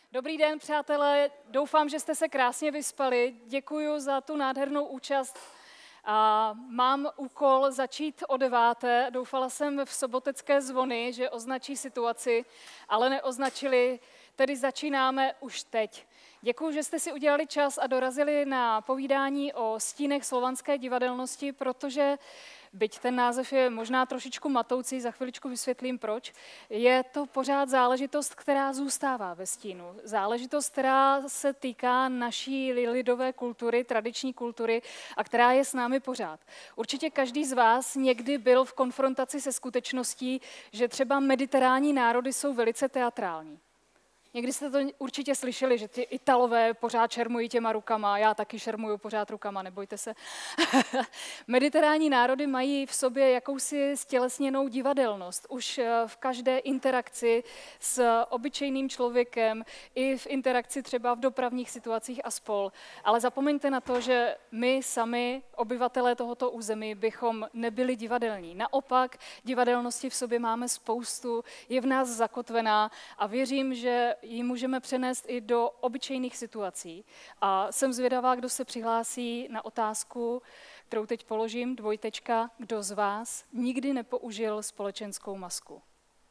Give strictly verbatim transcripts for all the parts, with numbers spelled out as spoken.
Dobrý den, přátelé. Doufám, že jste se krásně vyspali. Děkuji za tu nádhernou účast. A mám úkol začít o deváté. Doufala jsem v sobotecké zvony, že označí situaci, ale neoznačili, tedy začínáme už teď. Děkuji, že jste si udělali čas a dorazili na povídání o stínech slovanské divadelnosti, protože byť ten název je možná trošičku matoucí, za chviličku vysvětlím proč, je to pořád záležitost, která zůstává ve stínu. Záležitost, která se týká naší lidové kultury, tradiční kultury a která je s námi pořád. Určitě každý z vás někdy byl v konfrontaci se skutečností, že třeba mediteránní národy jsou velice teatrální. Někdy jste to určitě slyšeli, že ti Italové pořád šermují těma rukama, já taky šermuju pořád rukama, nebojte se. Mediteránní národy mají v sobě jakousi stělesněnou divadelnost. Už v každé interakci s obyčejným člověkem, i v interakci třeba v dopravních situacích a spol. Ale zapomeňte na to, že my sami, obyvatelé tohoto území, bychom nebyli divadelní. Naopak, divadelnosti v sobě máme spoustu, je v nás zakotvená a věřím, že ji můžeme přenést i do obyčejných situací. A jsem zvědavá, kdo se přihlásí na otázku, kterou teď položím, dvojtečka, kdo z vás nikdy nepoužil společenskou masku.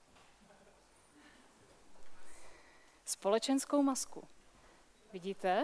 Společenskou masku. Vidíte?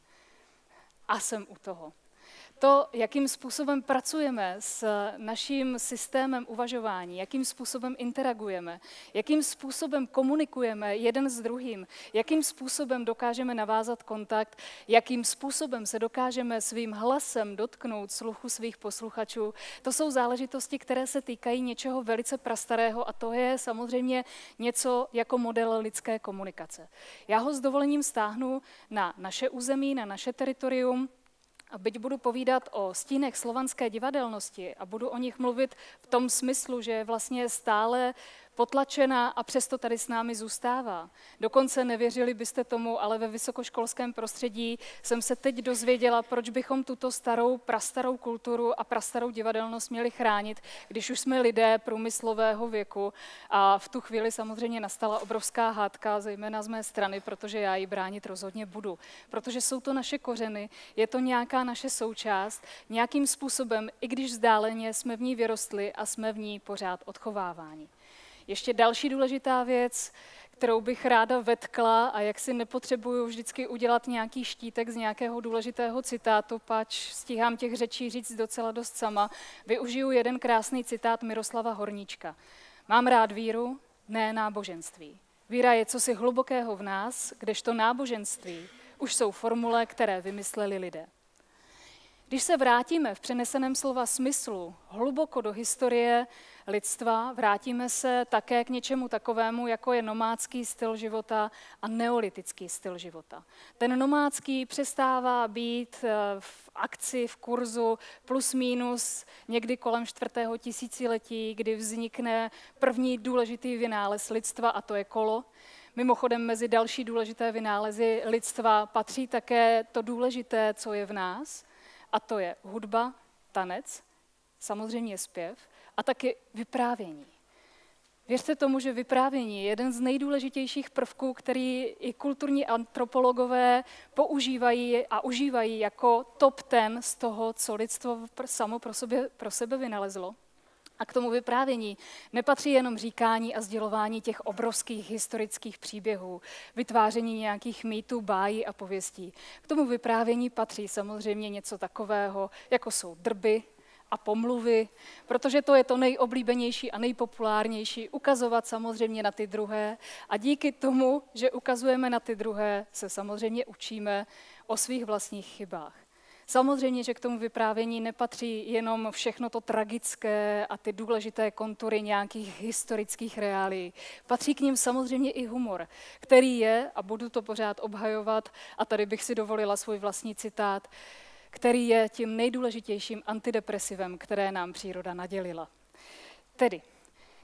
A jsem u toho. To, jakým způsobem pracujeme s naším systémem uvažování, jakým způsobem interagujeme, jakým způsobem komunikujeme jeden s druhým, jakým způsobem dokážeme navázat kontakt, jakým způsobem se dokážeme svým hlasem dotknout sluchu svých posluchačů, to jsou záležitosti, které se týkají něčeho velice prastarého a to je samozřejmě něco jako model lidské komunikace. Já ho s dovolením stáhnu na naše území, na naše teritorium. A byť budu povídat o stínech slovanské divadelnosti a budu o nich mluvit v tom smyslu, že je vlastně stále potlačená a přesto tady s námi zůstává. Dokonce nevěřili byste tomu, ale ve vysokoškolském prostředí jsem se teď dozvěděla, proč bychom tuto starou, prastarou kulturu a prastarou divadelnost měli chránit, když už jsme lidé průmyslového věku. A v tu chvíli samozřejmě nastala obrovská hádka, zejména z mé strany, protože já ji bránit rozhodně budu. Protože jsou to naše kořeny, je to nějaká naše součást, nějakým způsobem, i když vzdáleně jsme v ní vyrostli a jsme v ní pořád odchováváni. Ještě další důležitá věc, kterou bych ráda vetkla a jak si nepotřebuju vždycky udělat nějaký štítek z nějakého důležitého citátu, pač stíhám těch řečí říct docela dost sama, využiju jeden krásný citát Miroslava Horníčka. Mám rád víru, ne náboženství. Víra je cosi hlubokého v nás, kdežto náboženství už jsou formule, které vymysleli lidé. Když se vrátíme v přeneseném slova smyslu hluboko do historie lidstva, vrátíme se také k něčemu takovému, jako je nomádský styl života a neolitický styl života. Ten nomádský přestává být v akci, v kurzu plus minus někdy kolem čtvrtého tisíciletí, kdy vznikne první důležitý vynález lidstva a to je kolo. Mimochodem mezi další důležité vynálezy lidstva patří také to důležité, co je v nás, a to je hudba, tanec, samozřejmě zpěv a taky vyprávění. Věřte tomu, že vyprávění je jeden z nejdůležitějších prvků, který i kulturní antropologové používají a užívají jako top ten z toho, co lidstvo samo pro sebe, pro sebe vynalezlo. A k tomu vyprávění nepatří jenom říkání a sdělování těch obrovských historických příběhů, vytváření nějakých mýtů, bájí a pověstí. K tomu vyprávění patří samozřejmě něco takového, jako jsou drby a pomluvy, protože to je to nejoblíbenější a nejpopulárnější, ukazovat samozřejmě na ty druhé. A díky tomu, že ukazujeme na ty druhé, se samozřejmě učíme o svých vlastních chybách. Samozřejmě, že k tomu vyprávění nepatří jenom všechno to tragické a ty důležité kontury nějakých historických reálií. Patří k nim samozřejmě i humor, který je, a budu to pořád obhajovat, a tady bych si dovolila svůj vlastní citát, který je tím nejdůležitějším antidepresivem, které nám příroda nadělila. Tedy,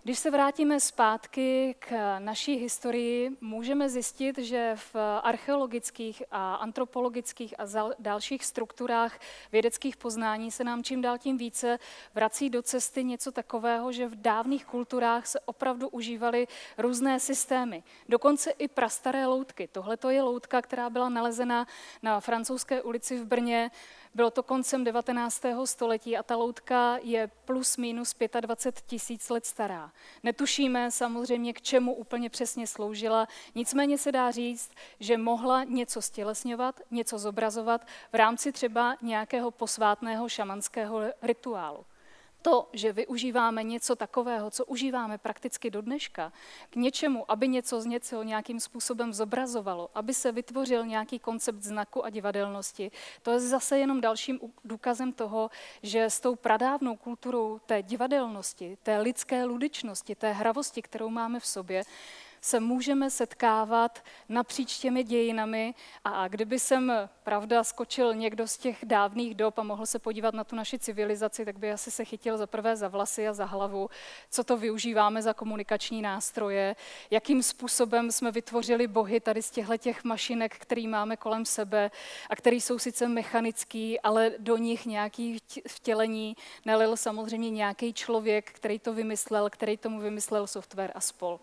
Když se vrátíme zpátky k naší historii, můžeme zjistit, že v archeologických a antropologických a dalších strukturách vědeckých poznání se nám čím dál tím více vrací do cesty něco takového, že v dávných kulturách se opravdu užívaly různé systémy. Dokonce i prastaré loutky. Tohle je loutka, která byla nalezena na Francouzské ulici v Brně. Bylo to koncem devatenáctého století a ta loutka je plus minus dvacet pět tisíc let stará. Netušíme samozřejmě, k čemu úplně přesně sloužila, nicméně se dá říct, že mohla něco stělesňovat, něco zobrazovat v rámci třeba nějakého posvátného šamanského rituálu. To, že využíváme něco takového, co užíváme prakticky do dneška, k něčemu, aby něco z něčeho nějakým způsobem zobrazovalo, aby se vytvořil nějaký koncept znaku a divadelnosti, to je zase jenom dalším důkazem toho, že s tou pradávnou kulturou té divadelnosti, té lidské ludičnosti, té hravosti, kterou máme v sobě, se můžeme setkávat napříč těmi dějinami a kdyby sem, pravda, skočil někdo z těch dávných dob a mohl se podívat na tu naši civilizaci, tak by asi se chytil za prvé za vlasy a za hlavu, co to využíváme za komunikační nástroje, jakým způsobem jsme vytvořili bohy tady z těchto mašinek, který máme kolem sebe a který jsou sice mechanický, ale do nich nějaký vtělení nelil samozřejmě nějaký člověk, který to vymyslel, který tomu vymyslel software a spol.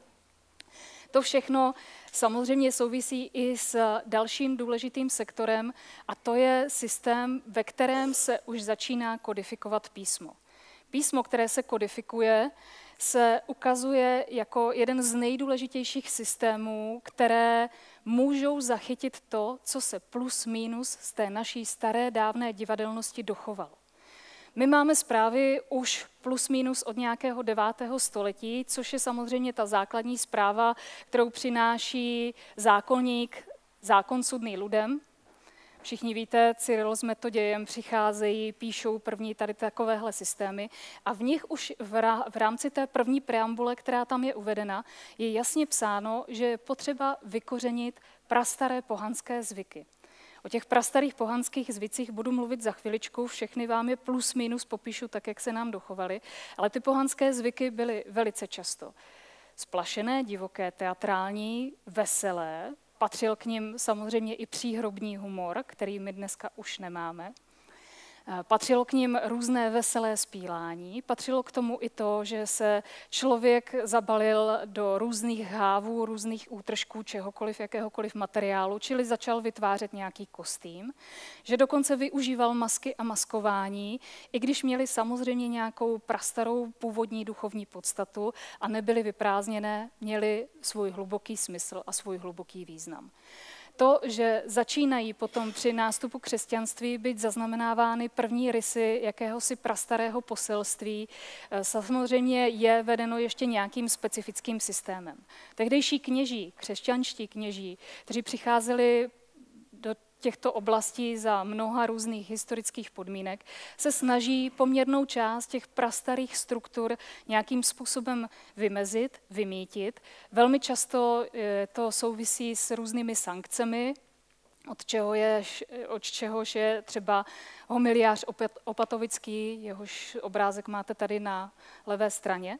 To všechno samozřejmě souvisí i s dalším důležitým sektorem a to je systém, ve kterém se už začíná kodifikovat písmo. Písmo, které se kodifikuje, se ukazuje jako jeden z nejdůležitějších systémů, které můžou zachytit to, co se plus minus z té naší staré dávné divadelnosti dochovalo. My máme zprávy už plus minus od nějakého devátého století, což je samozřejmě ta základní zpráva, kterou přináší zákonník, zákon sudný ludem. Všichni víte, Cyril s Metodějem přicházejí, píšou první tady takovéhle systémy a v nich už v rámci té první preambule, která tam je uvedena, je jasně psáno, že je potřeba vykořenit prastaré pohanské zvyky. O těch prastarých pohanských zvicích budu mluvit za chviličku, všechny vám je plus minus popíšu tak, jak se nám dochovaly, ale ty pohanské zvyky byly velice často splašené, divoké, teatrální, veselé, patřil k nim samozřejmě i příhrobní humor, který my dneska už nemáme. Patřilo k nim různé veselé zpívání, patřilo k tomu i to, že se člověk zabalil do různých hávů, různých útržků, čehokoliv, jakéhokoliv materiálu, čili začal vytvářet nějaký kostým, že dokonce využíval masky a maskování, i když měli samozřejmě nějakou prastarou původní duchovní podstatu a nebyly vyprázdněné, měly svůj hluboký smysl a svůj hluboký význam. To, že začínají potom při nástupu křesťanství být zaznamenávány první rysy jakéhosi prastarého poselství, samozřejmě je vedeno ještě nějakým specifickým systémem. Tehdejší kněží, křesťanští kněží, kteří přicházeli do těchto oblastí za mnoha různých historických podmínek, se snaží poměrnou část těch prastarých struktur nějakým způsobem vymezit, vymýtit. Velmi často to souvisí s různými sankcemi, od, čeho je, od čehož je třeba homiliář Opatovický, jehož obrázek máte tady na levé straně.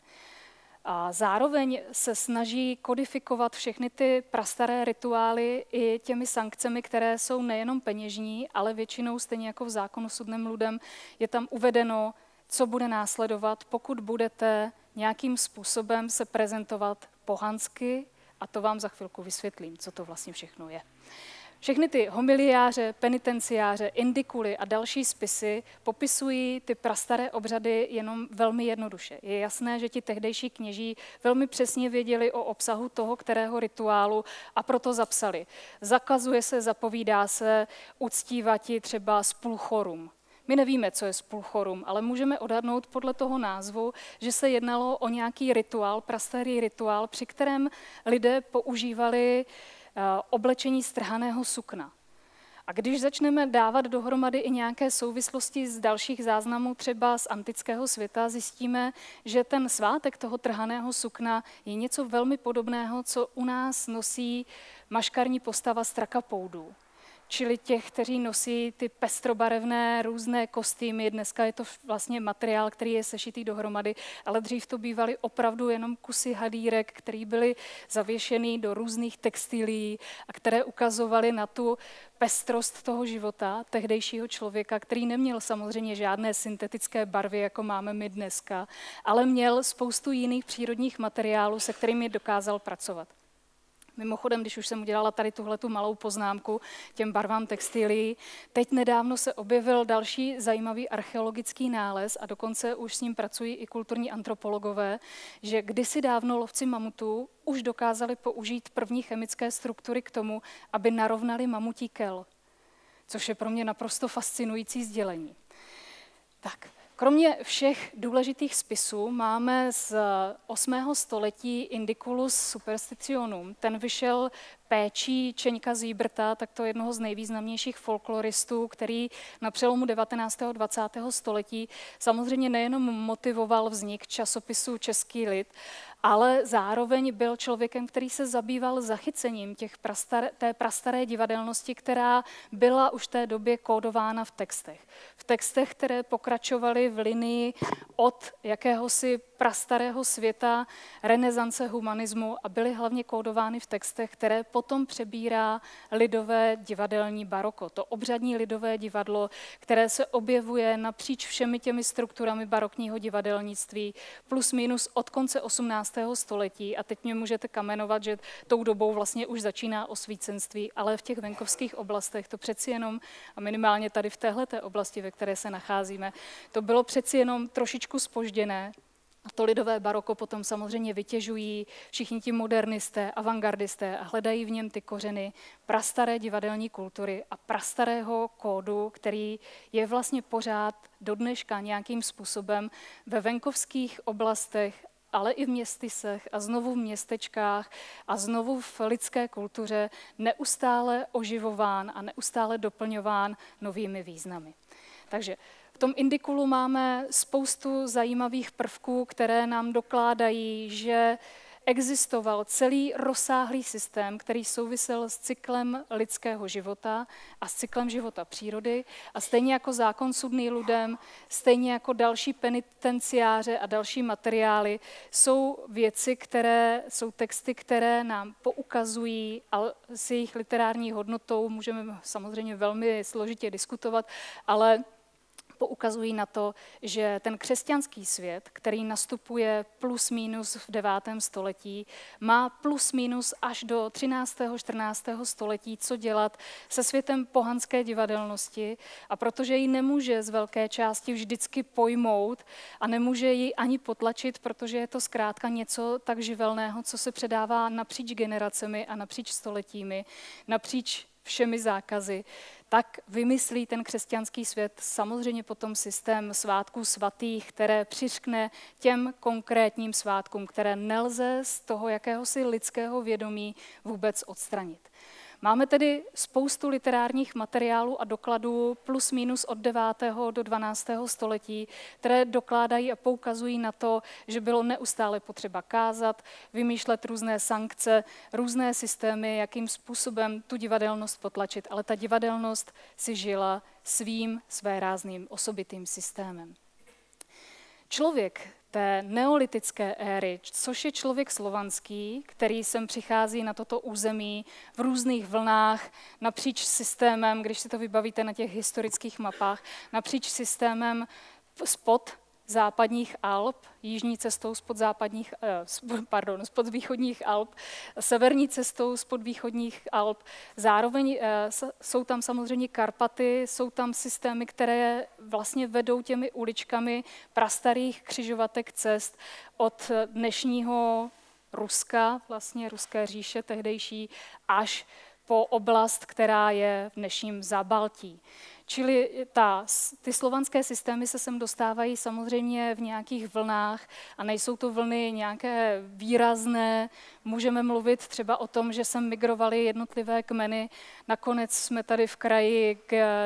A zároveň se snaží kodifikovat všechny ty prastaré rituály i těmi sankcemi, které jsou nejenom peněžní, ale většinou stejně jako v zákonu sudným ludem je tam uvedeno, co bude následovat, pokud budete nějakým způsobem se prezentovat pohansky, a to vám za chvilku vysvětlím, co to vlastně všechno je. Všechny ty homiliáře, penitenciáře, indikuly a další spisy popisují ty prastaré obřady jenom velmi jednoduše. Je jasné, že ti tehdejší kněží velmi přesně věděli o obsahu toho, kterého rituálu a proto zapsali. Zakazuje se, zapovídá se uctívati třeba spulchorum. My nevíme, co je spulchorum, ale můžeme odhadnout podle toho názvu, že se jednalo o nějaký rituál, prastarý rituál, při kterém lidé používali oblečení strhaného sukna. A když začneme dávat dohromady i nějaké souvislosti z dalších záznamů, třeba z antického světa, zjistíme, že ten svátek toho trhaného sukna je něco velmi podobného, co u nás nosí maškarní postava strakapoudů. čili těch, kteří nosí ty pestrobarevné různé kostýmy. Dneska je to vlastně materiál, který je sešitý dohromady, ale dřív to bývaly opravdu jenom kusy hadýrek, které byly zavěšený do různých textilií a které ukazovaly na tu pestrost toho života tehdejšího člověka, který neměl samozřejmě žádné syntetické barvy, jako máme my dneska, ale měl spoustu jiných přírodních materiálů, se kterými dokázal pracovat. Mimochodem, když už jsem udělala tady tuhletu malou poznámku těm barvám textilií, teď nedávno se objevil další zajímavý archeologický nález a dokonce už s ním pracují i kulturní antropologové, že kdysi dávno lovci mamutů už dokázali použít první chemické struktury k tomu, aby narovnali mamutí kel, což je pro mě naprosto fascinující sdělení. Tak. Kromě všech důležitých spisů máme z osmého století Indiculus Superstitionum. Ten vyšel péčí Čeňka Zíbrta, tak to je jednoho z nejvýznamnějších folkloristů, který na přelomu devatenáctého a dvacátého století samozřejmě nejenom motivoval vznik časopisu Český lid, ale zároveň byl člověkem, který se zabýval zachycením těch prastar, té prastaré divadelnosti, která byla už v té době kódována v textech. V textech, které pokračovaly v linii od jakéhosi prastarého světa, renesance humanismu a byly hlavně kódovány v textech, které potom přebírá lidové divadelní baroko. To obřadní lidové divadlo, které se objevuje napříč všemi těmi strukturami barokního divadelnictví, plus minus od konce osmnáctého století. A teď mě můžete kamenovat, že tou dobou vlastně už začíná osvícenství, ale v těch venkovských oblastech to přeci jenom, a minimálně tady v téhleté oblasti, ve které se nacházíme, to bylo přeci jenom trošičku zpožděné. A to lidové baroko potom samozřejmě vytěžují všichni ti modernisté, avantgardisté a hledají v něm ty kořeny prastaré divadelní kultury a prastarého kódu, který je vlastně pořád do dneška nějakým způsobem ve venkovských oblastech, ale i v městysech a znovu v městečkách a znovu v lidské kultuře neustále oživován a neustále doplňován novými významy. Takže v tom Indiculu máme spoustu zajímavých prvků, které nám dokládají, že existoval celý rozsáhlý systém, který souvisel s cyklem lidského života a s cyklem života přírody. A stejně jako zákon sudný ludem, stejně jako další penitenciáře a další materiály, jsou věci, které jsou texty, které nám poukazují, a s jejich literární hodnotou můžeme samozřejmě velmi složitě diskutovat, ale poukazují na to, že ten křesťanský svět, který nastupuje plus minus v devátém století, má plus minus až do třináctého čtrnáctého století co dělat se světem pohanské divadelnosti, a protože ji nemůže z velké části vždycky pojmout a nemůže ji ani potlačit, protože je to zkrátka něco tak živelného, co se předává napříč generacemi a napříč stoletími, napříč všemi zákazy, tak vymyslí ten křesťanský svět samozřejmě potom systém svátků svatých, které přiřkne těm konkrétním svátkům, které nelze z toho jakéhosi lidského vědomí vůbec odstranit. Máme tedy spoustu literárních materiálů a dokladů plus minus od devátého do dvanáctého století, které dokládají a poukazují na to, že bylo neustále potřeba kázat, vymýšlet různé sankce, různé systémy, jakým způsobem tu divadelnost potlačit, ale ta divadelnost si žila svým svérázným osobitým systémem. Člověk té neolitické éry, což je člověk slovanský, který sem přichází na toto území v různých vlnách, napříč systémem, když si to vybavíte na těch historických mapách, napříč systémem spod západních Alp, jižní cestou spod západních, pardon, spod východních Alp, severní cestou spod východních Alp. Zároveň jsou tam samozřejmě Karpaty, jsou tam systémy, které vlastně vedou těmi uličkami prastarých křižovatek cest od dnešního Ruska, vlastně Ruské říše tehdejší, až po oblast, která je v dnešním Zábaltí. Čili ta, ty slovanské systémy se sem dostávají samozřejmě v nějakých vlnách a nejsou to vlny nějaké výrazné. Můžeme mluvit třeba o tom, že sem migrovaly jednotlivé kmeny. Nakonec jsme tady v kraji,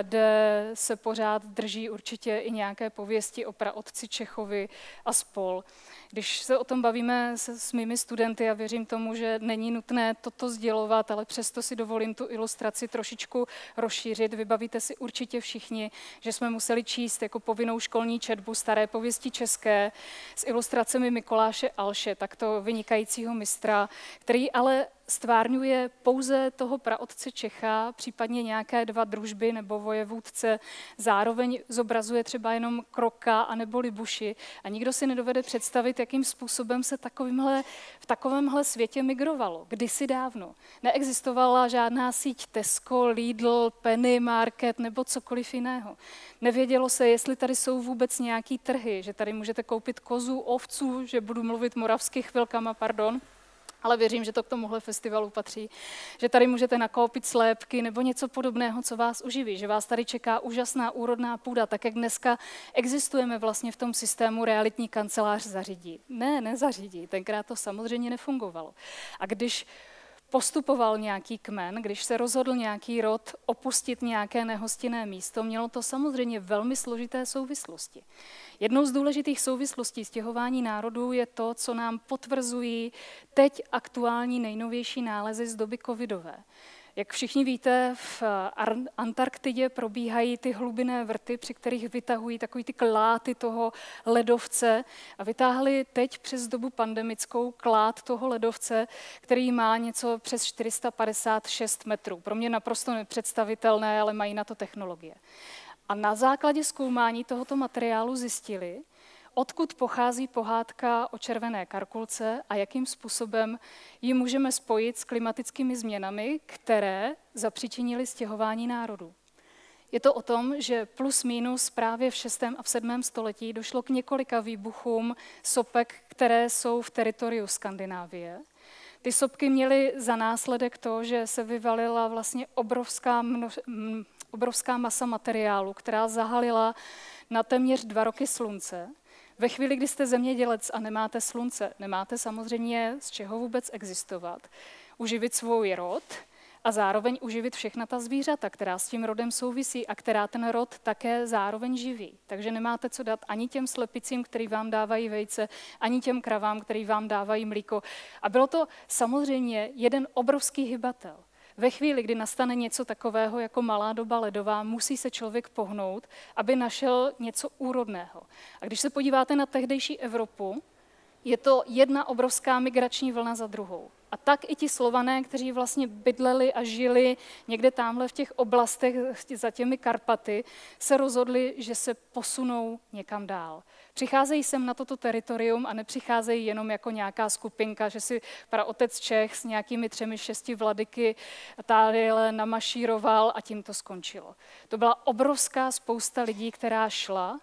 kde se pořád drží určitě i nějaké pověsti o praotci Čechovi a spol. Když se o tom bavíme se, s mými studenty a věřím tomu, že není nutné toto sdělovat, ale přesto si dovolím tu ilustraci trošičku rozšířit. Vybavíte si určitě všichni, že jsme museli číst jako povinnou školní četbu Staré pověsti české s ilustracemi Mikoláše Alše, takto vynikajícího mistra, který ale stvárňuje pouze toho praotce Čecha, případně nějaké dva družby nebo vojevůdce, zároveň zobrazuje třeba jenom Kroka anebo Libuši a nikdo si nedovede představit, jakým způsobem se takovýmhle, v takovémhle světě migrovalo. Kdysi dávno. Neexistovala žádná síť Tesco, Lidl, Penny Market nebo cokoliv jiného. Nevědělo se, jestli tady jsou vůbec nějaký trhy, že tady můžete koupit kozu, ovcu, že budu mluvit moravsky chvilkama, pardon, ale věřím, že to k tomuhle festivalu patří, že tady můžete nakoupit slépky nebo něco podobného, co vás uživí, že vás tady čeká úžasná úrodná půda, tak jak dneska existujeme vlastně v tom systému realitní kancelář zařídí. Ne, nezařídí, tenkrát to samozřejmě nefungovalo. A když postupoval nějaký kmen, když se rozhodl nějaký rod opustit nějaké nehostinné místo, mělo to samozřejmě velmi složité souvislosti. Jednou z důležitých souvislostí stěhování národů je to, co nám potvrzují teď aktuální nejnovější nálezy z doby covidové. Jak všichni víte, v Antarktidě probíhají ty hlubinné vrty, při kterých vytahují takový ty kláty toho ledovce a vytáhli teď přes dobu pandemickou klát toho ledovce, který má něco přes čtyři sta padesát šest metrů. Pro mě naprosto nepředstavitelné, ale mají na to technologie. A na základě zkoumání tohoto materiálu zjistili, odkud pochází pohádka o červené karkulce a jakým způsobem ji můžeme spojit s klimatickými změnami, které zapříčinily stěhování národů. Je to o tom, že plus minus právě v šestém a v sedmém století došlo k několika výbuchům sopek, které jsou v teritoriu Skandinávie. Ty sopky měly za následek to, že se vyvalila vlastně obrovská, množ, obrovská masa materiálu, která zahalila na téměř dva roky slunce. Ve chvíli, kdy jste zemědělec a nemáte slunce, nemáte samozřejmě z čeho vůbec existovat, uživit svůj rod a zároveň uživit všechna ta zvířata, která s tím rodem souvisí a která ten rod také zároveň živí. Takže nemáte co dát ani těm slepicím, který vám dávají vejce, ani těm kravám, který vám dávají mlíko. A bylo to samozřejmě jeden obrovský hybatel. Ve chvíli, kdy nastane něco takového jako malá doba ledová, musí se člověk pohnout, aby našel něco úrodného. A když se podíváte na tehdejší Evropu, je to jedna obrovská migrační vlna za druhou. A tak i ti Slované, kteří vlastně bydleli a žili někde tamhle v těch oblastech za těmi Karpaty, se rozhodli, že se posunou někam dál. Přicházejí sem na toto teritorium a nepřicházejí jenom jako nějaká skupinka, že si praotec Čech s nějakými třemi šesti vladyky tady namašíroval a tím to skončilo. To byla obrovská spousta lidí, která šla.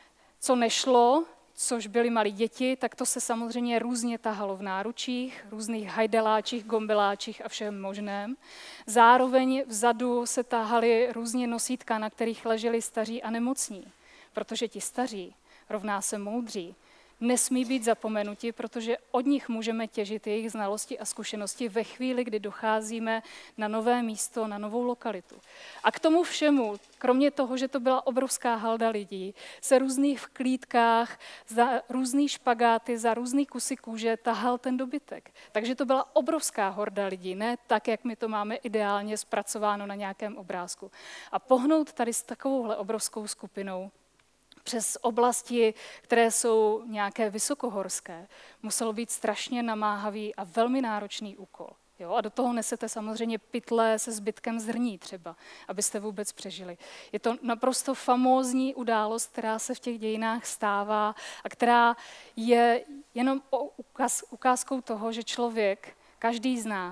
Co nešlo, což byly malí děti, tak to se samozřejmě různě tahalo v náručích, různých hajdeláčích, gombeláčích a všem možném. Zároveň vzadu se tahaly různě nosítka, na kterých leželi staří a nemocní, protože ti staří rovná se moudří, nesmí být zapomenuti, protože od nich můžeme těžit jejich znalosti a zkušenosti ve chvíli, kdy docházíme na nové místo, na novou lokalitu. A k tomu všemu, kromě toho, že to byla obrovská halda lidí, se různých v klítkách, za různý špagáty, za různý kusy kůže tahal ten dobytek. Takže to byla obrovská horda lidí, ne tak, jak my to máme ideálně zpracováno na nějakém obrázku. A pohnout tady s takovouhle obrovskou skupinou přes oblasti, které jsou nějaké vysokohorské, muselo být strašně namáhavý a velmi náročný úkol. Jo? A do toho nesete samozřejmě pytle se zbytkem zrní třeba, abyste vůbec přežili. Je to naprosto famózní událost, která se v těch dějinách stává a která je jenom ukaz, ukázkou toho, že člověk, každý z nás,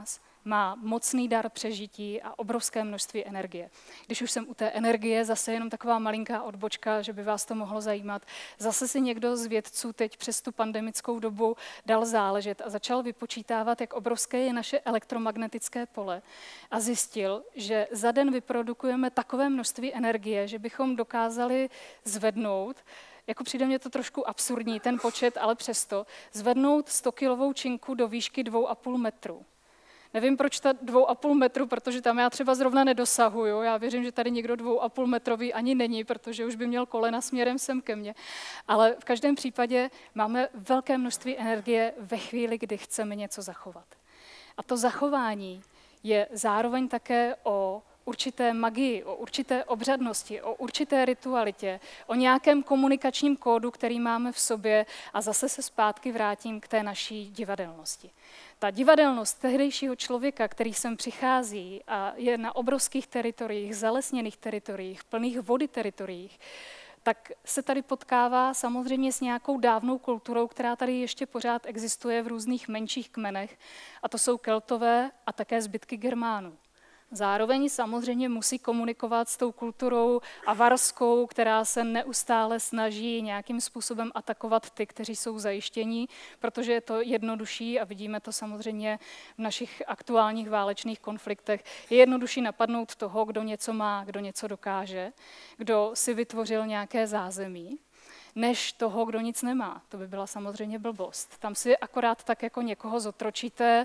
má mocný dar přežití a obrovské množství energie. Když už jsem u té energie, zase jenom taková malinká odbočka, že by vás to mohlo zajímat. Zase si někdo z vědců teď přes tu pandemickou dobu dal záležet a začal vypočítávat, jak obrovské je naše elektromagnetické pole a zjistil, že za den vyprodukujeme takové množství energie, že bychom dokázali zvednout, jako přijde mě to trošku absurdní, ten počet, ale přesto, zvednout stokilovou činku do výšky dvou a půl metru. Nevím, proč ta dvou a půl metru, protože tam já třeba zrovna nedosahuju. Já věřím, že tady někdo dvou a půl metrový ani není, protože už by měl kolena směrem sem ke mně. Ale v každém případě máme velké množství energie ve chvíli, kdy chceme něco zachovat. A to zachování je zároveň také o určité magii, o určité obřadnosti, o určité ritualitě, o nějakém komunikačním kódu, který máme v sobě a zase se zpátky vrátím k té naší divadelnosti. Ta divadelnost tehdejšího člověka, který sem přichází a je na obrovských teritoriích, zalesněných teritoriích, plných vody teritoriích, tak se tady potkává samozřejmě s nějakou dávnou kulturou, která tady ještě pořád existuje v různých menších kmenech, a to jsou Keltové a také zbytky Germánů. Zároveň samozřejmě musí komunikovat s tou kulturou avarskou, která se neustále snaží nějakým způsobem atakovat ty, kteří jsou zajištění, protože je to jednodušší a vidíme to samozřejmě v našich aktuálních válečných konfliktech. Je jednodušší napadnout toho, kdo něco má, kdo něco dokáže, kdo si vytvořil nějaké zázemí, než toho, kdo nic nemá. To by byla samozřejmě blbost. Tam si akorát tak jako někoho zotročíte.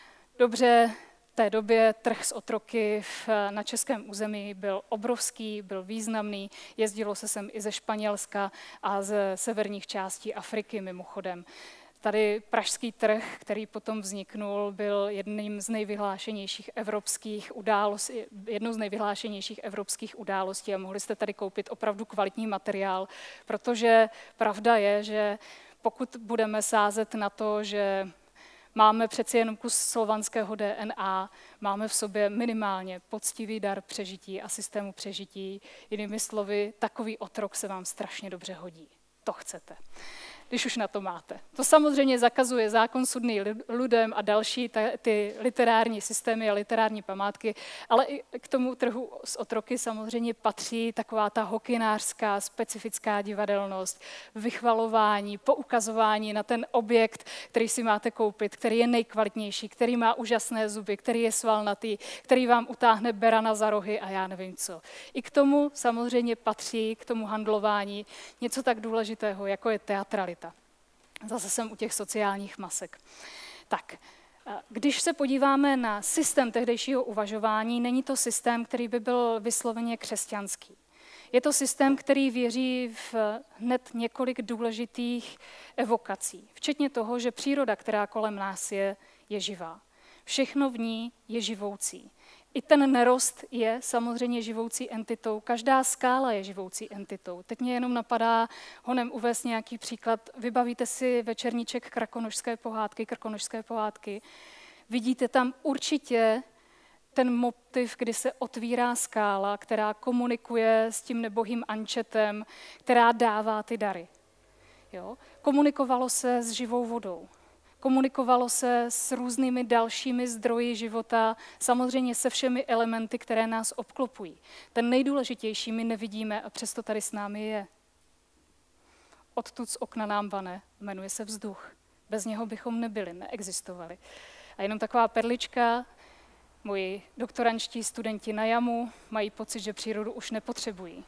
Dobře, v té době trh s otroky na českém území byl obrovský, byl významný, jezdilo se sem i ze Španělska a ze severních částí Afriky mimochodem. Tady pražský trh, který potom vzniknul, byl jedním z nejvyhlášenějších evropských událostí, jednou z nejvyhlášenějších evropských událostí a mohli jste tady koupit opravdu kvalitní materiál, protože pravda je, že pokud budeme sázet na to, že máme přeci jenom kus slovanského D N A, máme v sobě minimálně poctivý dar přežití a systému přežití. Jinými slovy, takový otrok se vám strašně dobře hodí. To chcete, když už na to máte. To samozřejmě zakazuje zákon sudný ludem a další ta, ty literární systémy a literární památky, ale i k tomu trhu s otroky samozřejmě patří taková ta hokynářská specifická divadelnost, vychvalování, poukazování na ten objekt, který si máte koupit, který je nejkvalitnější, který má úžasné zuby, který je svalnatý, který vám utáhne berana za rohy a já nevím co. I k tomu samozřejmě patří, k tomu handlování, něco tak důležitého, jako je teatralita. Zase jsem u těch sociálních masek. Tak, když se podíváme na systém tehdejšího uvažování, není to systém, který by byl vysloveně křesťanský. Je to systém, který věří v hned několik důležitých evokací, včetně toho, že příroda, která kolem nás je, je živá. Všechno v ní je živoucí. I ten nerost je samozřejmě živoucí entitou, každá skála je živoucí entitou. Teď mě jenom napadá honem uvést nějaký příklad. Vybavíte si večerníček Krakonošské pohádky, Krkonošské pohádky. Vidíte tam určitě ten motiv, kdy se otvírá skála, která komunikuje s tím nebohým ančetem, která dává ty dary. Jo? Komunikovalo se s živou vodou. Komunikovalo se s různými dalšími zdroji života, samozřejmě se všemi elementy, které nás obklopují. Ten nejdůležitější my nevidíme a přesto tady s námi je. Odtud z okna nám vane, jmenuje se vzduch. Bez něho bychom nebyli, neexistovali. A jenom taková perlička, moji doktorančtí studenti na jamu mají pocit, že přírodu už nepotřebují.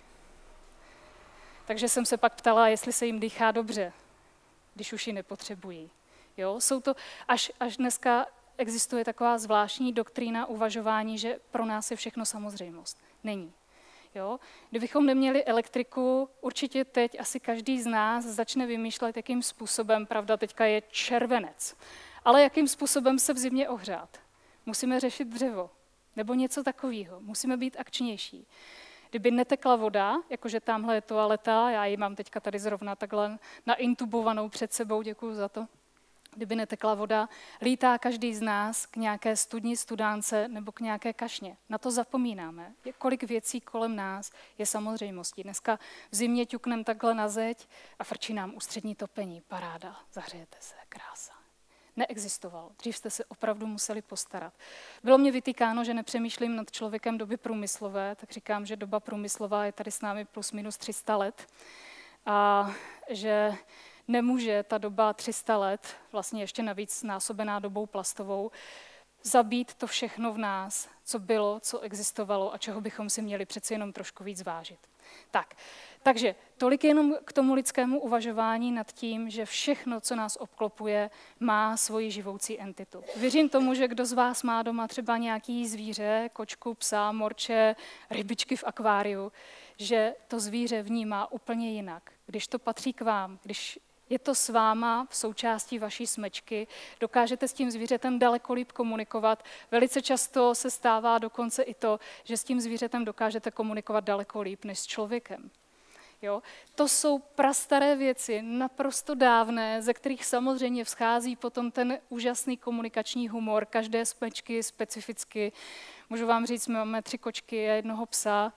Takže jsem se pak ptala, jestli se jim dýchá dobře, když už ji nepotřebují. Jo, jsou to, až, až dneska existuje taková zvláštní doktrína uvažování, že pro nás je všechno samozřejmost. Není. Jo? Kdybychom neměli elektriku, určitě teď asi každý z nás začne vymýšlet, jakým způsobem, pravda, teďka je červenec, ale jakým způsobem se v zimě ohřát. Musíme řešit dřevo nebo něco takového. Musíme být akčnější. Kdyby netekla voda, jakože tamhle je toaleta, já ji mám teďka tady zrovna takhle naintubovanou před sebou, děkuju za to. Kdyby netekla voda, lítá každý z nás k nějaké studni, studánce nebo k nějaké kašně. Na to zapomínáme. Kolik věcí kolem nás je samozřejmostí. Dneska v zimě ťuknem takhle na zeď a frčí nám ústřední topení. Paráda, zahřejete se, krása. neexistoval. Dřív jste se opravdu museli postarat. Bylo mě vytýkáno, že nepřemýšlím nad člověkem doby průmyslové, tak říkám, že doba průmyslová je tady s námi plus minus tři sta let a že nemůže ta doba tři sta let, vlastně ještě navíc násobená dobou plastovou, zabít to všechno v nás, co bylo, co existovalo a čeho bychom si měli přeci jenom trošku víc vážit. Tak, takže tolik jenom k tomu lidskému uvažování nad tím, že všechno, co nás obklopuje, má svoji živoucí entitu. Věřím tomu, že kdo z vás má doma třeba nějaký zvíře, kočku, psa, morče, rybičky v akváriu, že to zvíře vnímá úplně jinak. Když to patří k vám, když je to s váma v součástí vaší smečky, dokážete s tím zvířetem daleko líp komunikovat. Velice často se stává dokonce i to, že s tím zvířetem dokážete komunikovat daleko líp než s člověkem. Jo? To jsou prastaré věci, naprosto dávné, ze kterých samozřejmě vzchází potom ten úžasný komunikační humor, každé smečky specificky. Můžu vám říct, my máme tři kočky a jednoho psa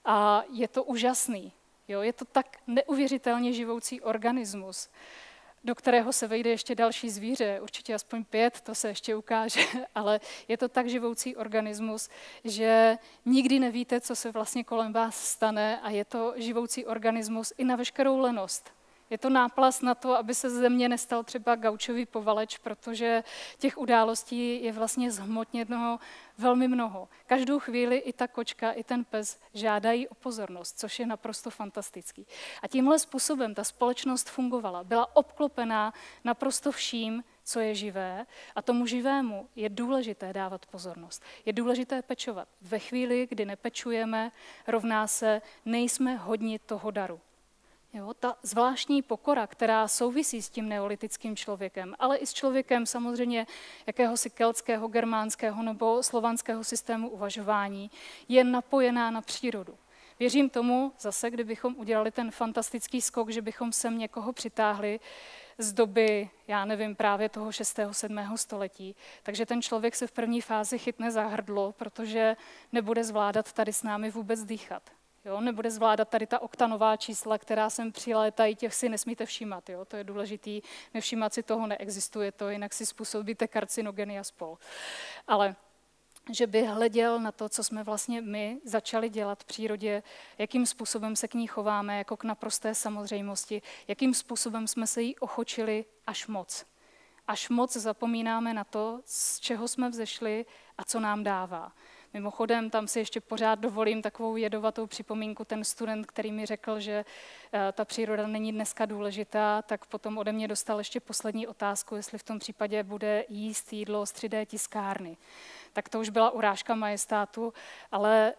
a je to úžasný. Jo, je to tak neuvěřitelně živoucí organismus, do kterého se vejde ještě další zvíře, určitě aspoň pět, to se ještě ukáže, ale je to tak živoucí organismus, že nikdy nevíte, co se vlastně kolem vás stane a je to živoucí organismus i na veškerou lenost. Je to náplast na to, aby se ze země nestal třeba gaučový povaleč, protože těch událostí je vlastně zhmotněno velmi mnoho. Každou chvíli i ta kočka, i ten pes žádají o pozornost, což je naprosto fantastický. A tímhle způsobem ta společnost fungovala. Byla obklopená naprosto vším, co je živé, a tomu živému je důležité dávat pozornost. Je důležité pečovat. Ve chvíli, kdy nepečujeme, rovná se nejsme hodni toho daru. Jo, ta zvláštní pokora, která souvisí s tím neolitickým člověkem, ale i s člověkem samozřejmě jakéhosi keltského, germánského nebo slovanského systému uvažování, je napojená na přírodu. Věřím tomu, zase, kdybychom udělali ten fantastický skok, že bychom sem někoho přitáhli z doby, já nevím, právě toho šestého sedmého století, takže ten člověk se v první fázi chytne za hrdlo, protože nebude zvládat tady s námi vůbec dýchat. Jo, nebude zvládat tady ta oktanová čísla, která sem přilétají, těch si nesmíte všímat. Jo, to je důležitý, nevšímat si toho, neexistuje to, jinak si způsobíte karcinogeny a spol. Ale že by hleděl na to, co jsme vlastně my začali dělat v přírodě, jakým způsobem se k ní chováme, jako k naprosté samozřejmosti, jakým způsobem jsme se jí ochočili až moc. Až moc zapomínáme na to, z čeho jsme vzešli a co nám dává. Mimochodem, tam si ještě pořád dovolím takovou jedovatou připomínku. Ten student, který mi řekl, že ta příroda není dneska důležitá, tak potom ode mě dostal ještě poslední otázku, jestli v tom případě bude jíst jídlo z tři dé tiskárny. Tak to už byla urážka majestátu, ale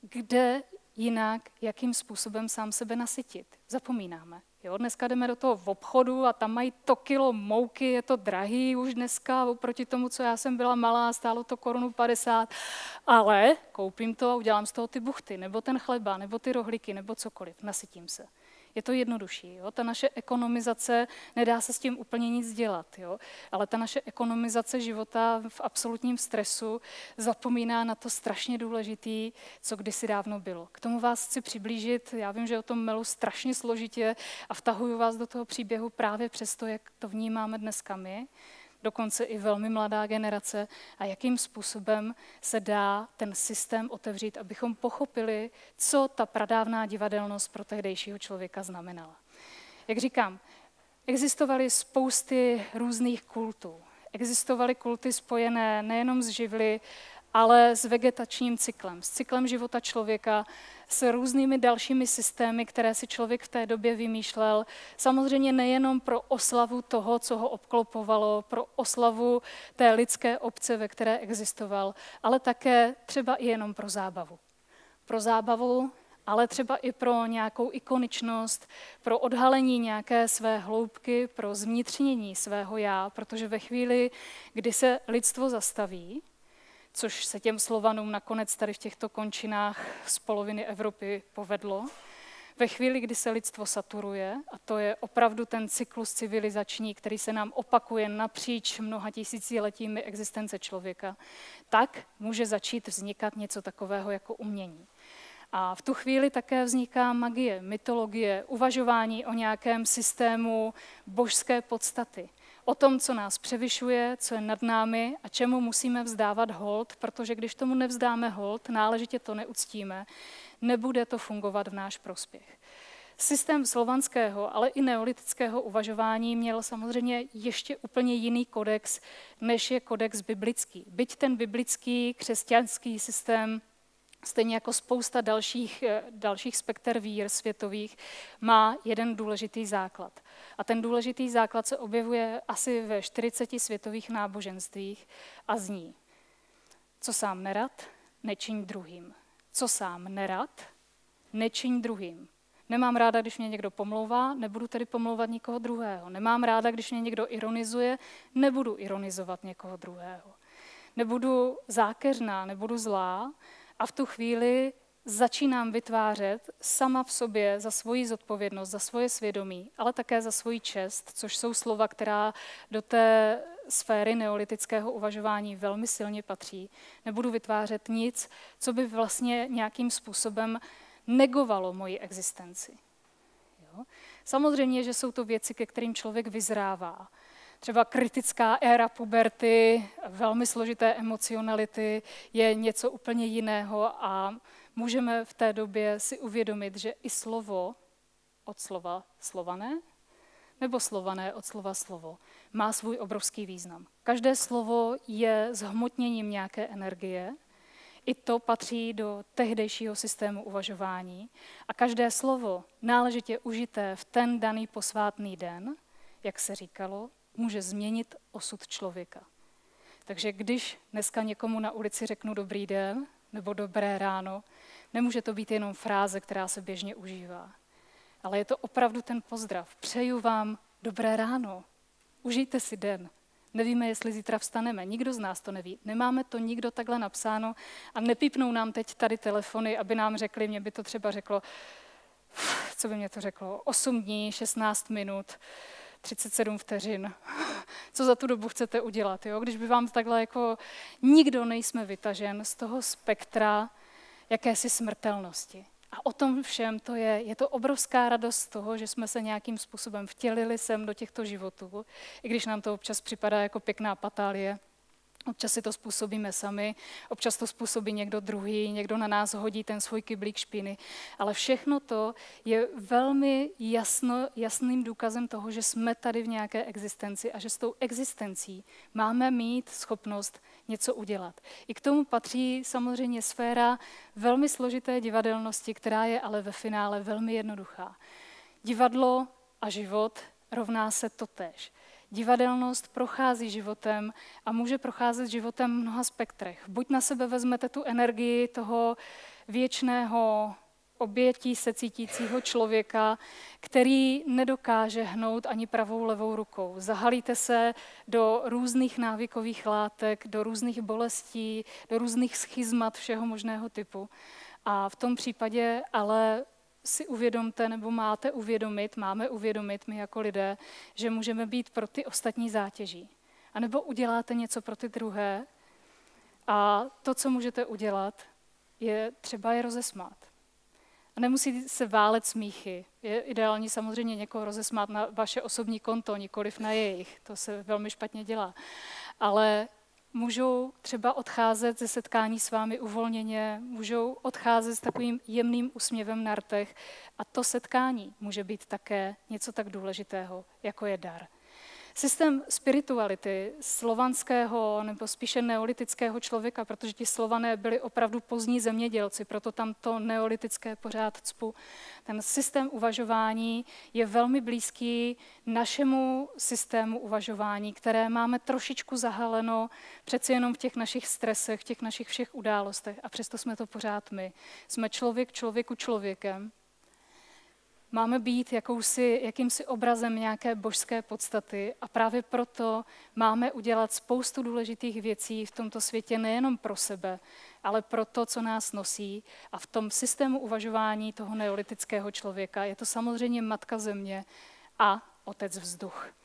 kde jinak, jakým způsobem sám sebe nasytit? Zapomínáme. Jo, dneska jdeme do toho v obchodu a tam mají to kilo mouky, je to drahý už dneska, oproti tomu, co já jsem byla malá, stálo to korunu padesát, ale koupím to a udělám z toho ty buchty, nebo ten chleba, nebo ty rohlíky, nebo cokoliv, nasytím se. Je to jednodušší. Jo? Ta naše ekonomizace, nedá se s tím úplně nic dělat, jo? Ale ta naše ekonomizace života v absolutním stresu zapomíná na to strašně důležitý, co kdysi dávno bylo. K tomu vás chci přiblížit, já vím, že o tom melu strašně složitě a vtahuju vás do toho příběhu právě přesto, jak to vnímáme dneska my, dokonce i velmi mladá generace, a jakým způsobem se dá ten systém otevřít, abychom pochopili, co ta pradávná divadelnost pro tehdejšího člověka znamenala. Jak říkám, existovaly spousty různých kultů. Existovaly kulty spojené nejenom s živly, ale s vegetačním cyklem, s cyklem života člověka, s různými dalšími systémy, které si člověk v té době vymýšlel. Samozřejmě nejenom pro oslavu toho, co ho obklopovalo, pro oslavu té lidské obce, ve které existoval, ale také třeba i jenom pro zábavu. Pro zábavu, ale třeba i pro nějakou ikoničnost, pro odhalení nějaké své hloubky, pro zvnitřnění svého já, protože ve chvíli, kdy se lidstvo zastaví, což se těm Slovanům nakonec tady v těchto končinách z poloviny Evropy povedlo. Ve chvíli, kdy se lidstvo saturuje, a to je opravdu ten cyklus civilizační, který se nám opakuje napříč mnoha tisíciletími existence člověka, tak může začít vznikat něco takového jako umění. A v tu chvíli také vzniká magie, mytologie, uvažování o nějakém systému božské podstaty, O tom, co nás převyšuje, co je nad námi a čemu musíme vzdávat hold, protože když tomu nevzdáme hold, náležitě to neuctíme, nebude to fungovat v náš prospěch. Systém slovanského, ale i neolitického uvažování měl samozřejmě ještě úplně jiný kodex, než je kodex biblický. Byť ten biblický křesťanský systém, stejně jako spousta dalších, dalších spekter vír světových, má jeden důležitý základ. A ten důležitý základ se objevuje asi ve čtyřiceti světových náboženstvích a zní: co sám nerad, nečiň druhým. Co sám nerad, nečiň druhým. Nemám ráda, když mě někdo pomlouvá, nebudu tedy pomlouvat nikoho druhého. Nemám ráda, když mě někdo ironizuje, nebudu ironizovat někoho druhého. Nebudu zákeřná, nebudu zlá a v tu chvíli začínám vytvářet sama v sobě za svoji zodpovědnost, za svoje svědomí, ale také za svoji čest, což jsou slova, která do té sféry neolitického uvažování velmi silně patří. Nebudu vytvářet nic, co by vlastně nějakým způsobem negovalo moji existenci. Jo? Samozřejmě, že jsou to věci, ke kterým člověk vyzrává. Třeba kritická éra puberty, velmi složité emocionality je něco úplně jiného a můžeme v té době si uvědomit, že i slovo od slova slované nebo slované od slova slovo má svůj obrovský význam. Každé slovo je zhmotněním nějaké energie, i to patří do tehdejšího systému uvažování a každé slovo náležitě užité v ten daný posvátný den, jak se říkalo, může změnit osud člověka. Takže když dneska někomu na ulici řeknu dobrý den nebo dobré ráno, nemůže to být jenom fráze, která se běžně užívá, ale je to opravdu ten pozdrav. Přeju vám dobré ráno, užijte si den. Nevíme, jestli zítra vstaneme, nikdo z nás to neví. Nemáme to nikdo takhle napsáno a nepípnou nám teď tady telefony, aby nám řekli, mě by to třeba řeklo, co by mě to řeklo, osm dní, šestnáct minut, třicet sedm vteřin. Co za tu dobu chcete udělat, jo? Když by vám takhle jako nikdo nejsme vytažen z toho spektra jakési smrtelnosti. A o tom všem to je, je to obrovská radost z toho, že jsme se nějakým způsobem vtělili sem do těchto životů, i když nám to občas připadá jako pěkná patálie. Občas si to způsobíme sami, občas to způsobí někdo druhý, někdo na nás hodí ten svůj kyblík špíny, ale všechno to je velmi jasno, jasným důkazem toho, že jsme tady v nějaké existenci a že s tou existencí máme mít schopnost něco udělat. I k tomu patří samozřejmě sféra velmi složité divadelnosti, která je ale ve finále velmi jednoduchá. Divadlo a život rovná se totéž. Divadelnost prochází životem a může procházet životem v mnoha spektrech. Buď na sebe vezmete tu energii toho věčného obětí se cítícího člověka, který nedokáže hnout ani pravou levou rukou. Zahalíte se do různých návykových látek, do různých bolestí, do různých schizmat všeho možného typu. A v tom případě ale si uvědomte, nebo máte uvědomit, máme uvědomit my jako lidé, že můžeme být pro ty ostatní zátěží. A nebo uděláte něco pro ty druhé a to, co můžete udělat, je třeba je rozesmát. A nemusí se válet smíchy. Je ideální samozřejmě někoho rozesmát na vaše osobní konto, nikoliv na jejich. To se velmi špatně dělá. Ale můžou třeba odcházet ze setkání s vámi uvolněně, můžou odcházet s takovým jemným úsměvem na rtech a to setkání může být také něco tak důležitého, jako je dar. Systém spirituality slovanského nebo spíše neolitického člověka, protože ti Slované byli opravdu pozdní zemědělci, proto tam to neolitické pořád cpu. Ten systém uvažování je velmi blízký našemu systému uvažování, které máme trošičku zahaleno přeci jenom v těch našich stresech, v těch našich všech událostech a přesto jsme to pořád my. Jsme člověk člověku člověkem. Máme být jakousi, jakýmsi obrazem nějaké božské podstaty a právě proto máme udělat spoustu důležitých věcí v tomto světě nejenom pro sebe, ale pro to, co nás nosí. A v tom systému uvažování toho neolitického člověka je to samozřejmě matka země a otec vzduch.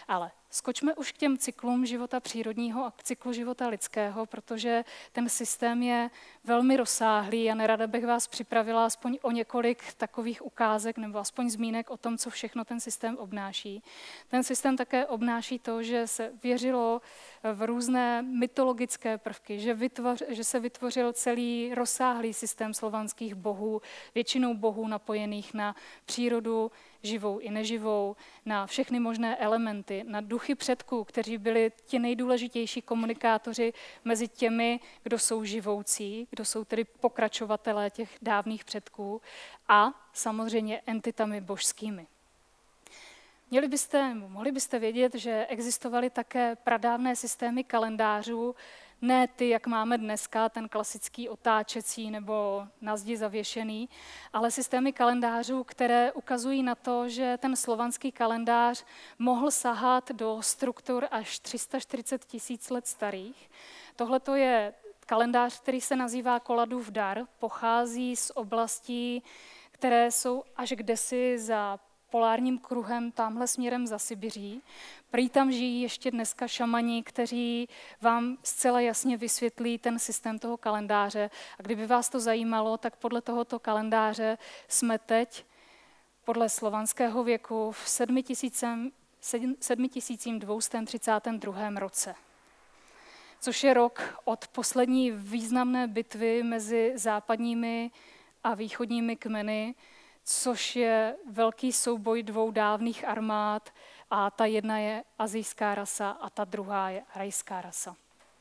Ale skočme už k těm cyklům života přírodního a k cyklu života lidského, protože ten systém je velmi rozsáhlý a nerada bych vás připravila aspoň o několik takových ukázek nebo aspoň zmínek o tom, co všechno ten systém obnáší. Ten systém také obnáší to, že se věřilo v různé mytologické prvky, že, vytvoř, že se vytvořil celý rozsáhlý systém slovanských bohů, většinou bohů napojených na přírodu, živou i neživou, na všechny možné elementy, na duchy předků, kteří byli ti nejdůležitější komunikátoři mezi těmi, kdo jsou živoucí, kdo jsou tedy pokračovatelé těch dávných předků a samozřejmě entitami božskými. Měli byste, mohli byste vědět, že existovaly také pradávné systémy kalendářů, ne ty, jak máme dneska, ten klasický otáčecí nebo na zdi zavěšený, ale systémy kalendářů, které ukazují na to, že ten slovanský kalendář mohl sahat do struktur až tři sta čtyřicet tisíc let starých. Tohle je kalendář, který se nazývá Koladův dar, pochází z oblastí, které jsou až kdesi za polárním kruhem tamhle směrem za Sibiří. Prý tam žijí ještě dneska šamani, kteří vám zcela jasně vysvětlí ten systém toho kalendáře. A kdyby vás to zajímalo, tak podle tohoto kalendáře jsme teď podle slovanského věku v sedm tisíc dvě stě třicátém druhém roce. Což je rok od poslední významné bitvy mezi západními a východními kmeny, což je velký souboj dvou dávných armád a ta jedna je asijská rasa a ta druhá je arajská rasa.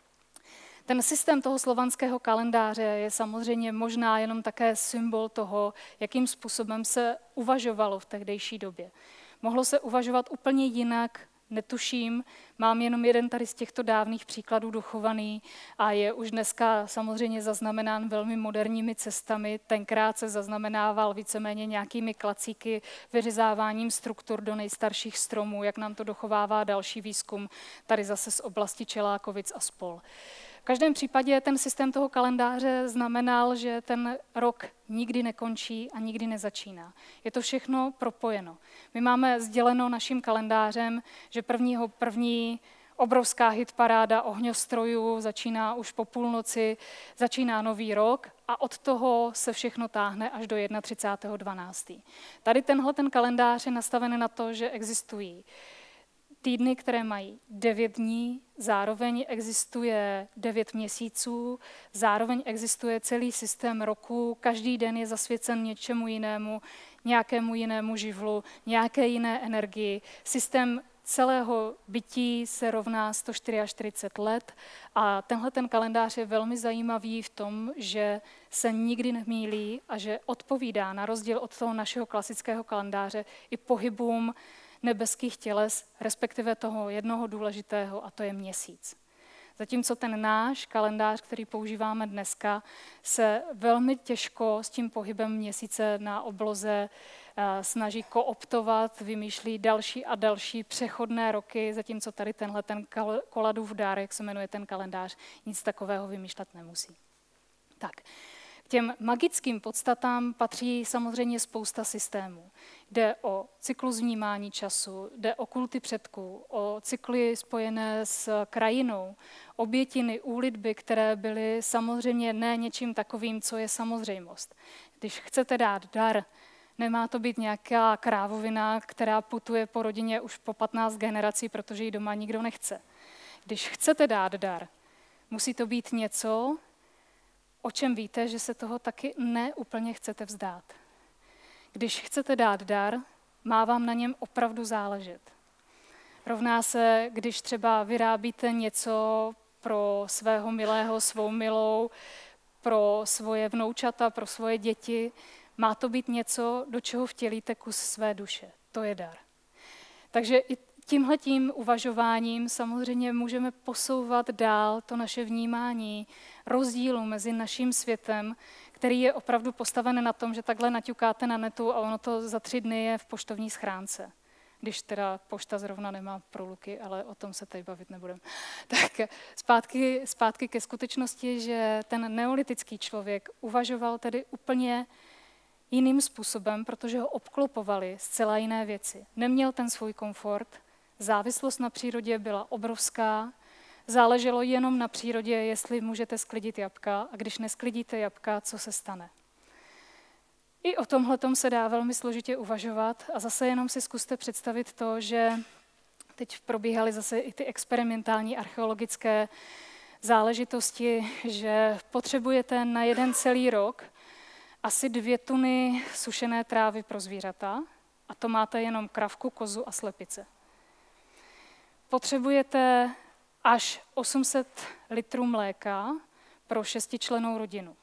Ten systém toho slovanského kalendáře je samozřejmě možná jenom také symbol toho, jakým způsobem se uvažovalo v tehdejší době. Mohlo se uvažovat úplně jinak, netuším, mám jenom jeden tady z těchto dávných příkladů dochovaný a je už dneska samozřejmě zaznamenán velmi moderními cestami. Tenkrát se zaznamenával víceméně nějakými klacíky, vyřezáváním struktur do nejstarších stromů, jak nám to dochovává další výzkum, tady zase z oblasti Čelákovic a spol. V každém případě ten systém toho kalendáře znamenal, že ten rok nikdy nekončí a nikdy nezačíná. Je to všechno propojeno. My máme sděleno naším kalendářem, že prvního první obrovská hitparáda ohňostrojů začíná už po půlnoci, začíná nový rok a od toho se všechno táhne až do třicátého prvního dvanáctého Tady tenhle ten kalendář je nastaven na to, že existují týdny, které mají devět dní, zároveň existuje devět měsíců, zároveň existuje celý systém roku, každý den je zasvěcen něčemu jinému, nějakému jinému živlu, nějaké jiné energii. Systém celého bytí se rovná sto čtyřicet čtyři let a tenhle ten kalendář je velmi zajímavý v tom, že se nikdy nemýlí a že odpovídá na rozdíl od toho našeho klasického kalendáře i pohybům nebeských těles, respektive toho jednoho důležitého, a to je měsíc. Zatímco ten náš kalendář, který používáme dneska, se velmi těžko s tím pohybem měsíce na obloze snaží kooptovat, vymýšlí další a další přechodné roky, zatímco tady tenhle ten Koladův dar, jak se jmenuje ten kalendář, nic takového vymýšlet nemusí. Tak. K těm magickým podstatám patří samozřejmě spousta systémů. Jde o cyklus vnímání času, jde o kulty předků, o cykly spojené s krajinou, obětiny, úlitby, které byly samozřejmě ne něčím takovým, co je samozřejmost. Když chcete dát dar, nemá to být nějaká krávovina, která putuje po rodině už po patnáct generací, protože ji doma nikdo nechce. Když chcete dát dar, musí to být něco, o čem víte, že se toho taky neúplně chcete vzdát. Když chcete dát dar, má vám na něm opravdu záležet. Rovná se, když třeba vyrábíte něco pro svého milého, svou milou, pro svoje vnoučata, pro svoje děti, má to být něco, do čeho vtělíte kus své duše. To je dar. Takže i tímhletím uvažováním samozřejmě můžeme posouvat dál to naše vnímání rozdílu mezi naším světem, který je opravdu postaven na tom, že takhle naťukáte na netu a ono to za tři dny je v poštovní schránce. Když teda pošta zrovna nemá průluky, ale o tom se tady bavit nebudeme. Tak zpátky, zpátky ke skutečnosti, že ten neolitický člověk uvažoval tedy úplně jiným způsobem, protože ho obklopovali zcela jiné věci. Neměl ten svůj komfort, Závislost na přírodě byla obrovská, záleželo jenom na přírodě, jestli můžete sklidit jablka, a když nesklidíte jablka, co se stane. I o tomhletom se dá velmi složitě uvažovat a zase jenom si zkuste představit to, že teď probíhaly zase i ty experimentální archeologické záležitosti, že potřebujete na jeden celý rok asi dvě tuny sušené trávy pro zvířata a to máte jenom kravku, kozu a slepice. Potřebujete až osm set litrů mléka pro šestičlennou rodinu.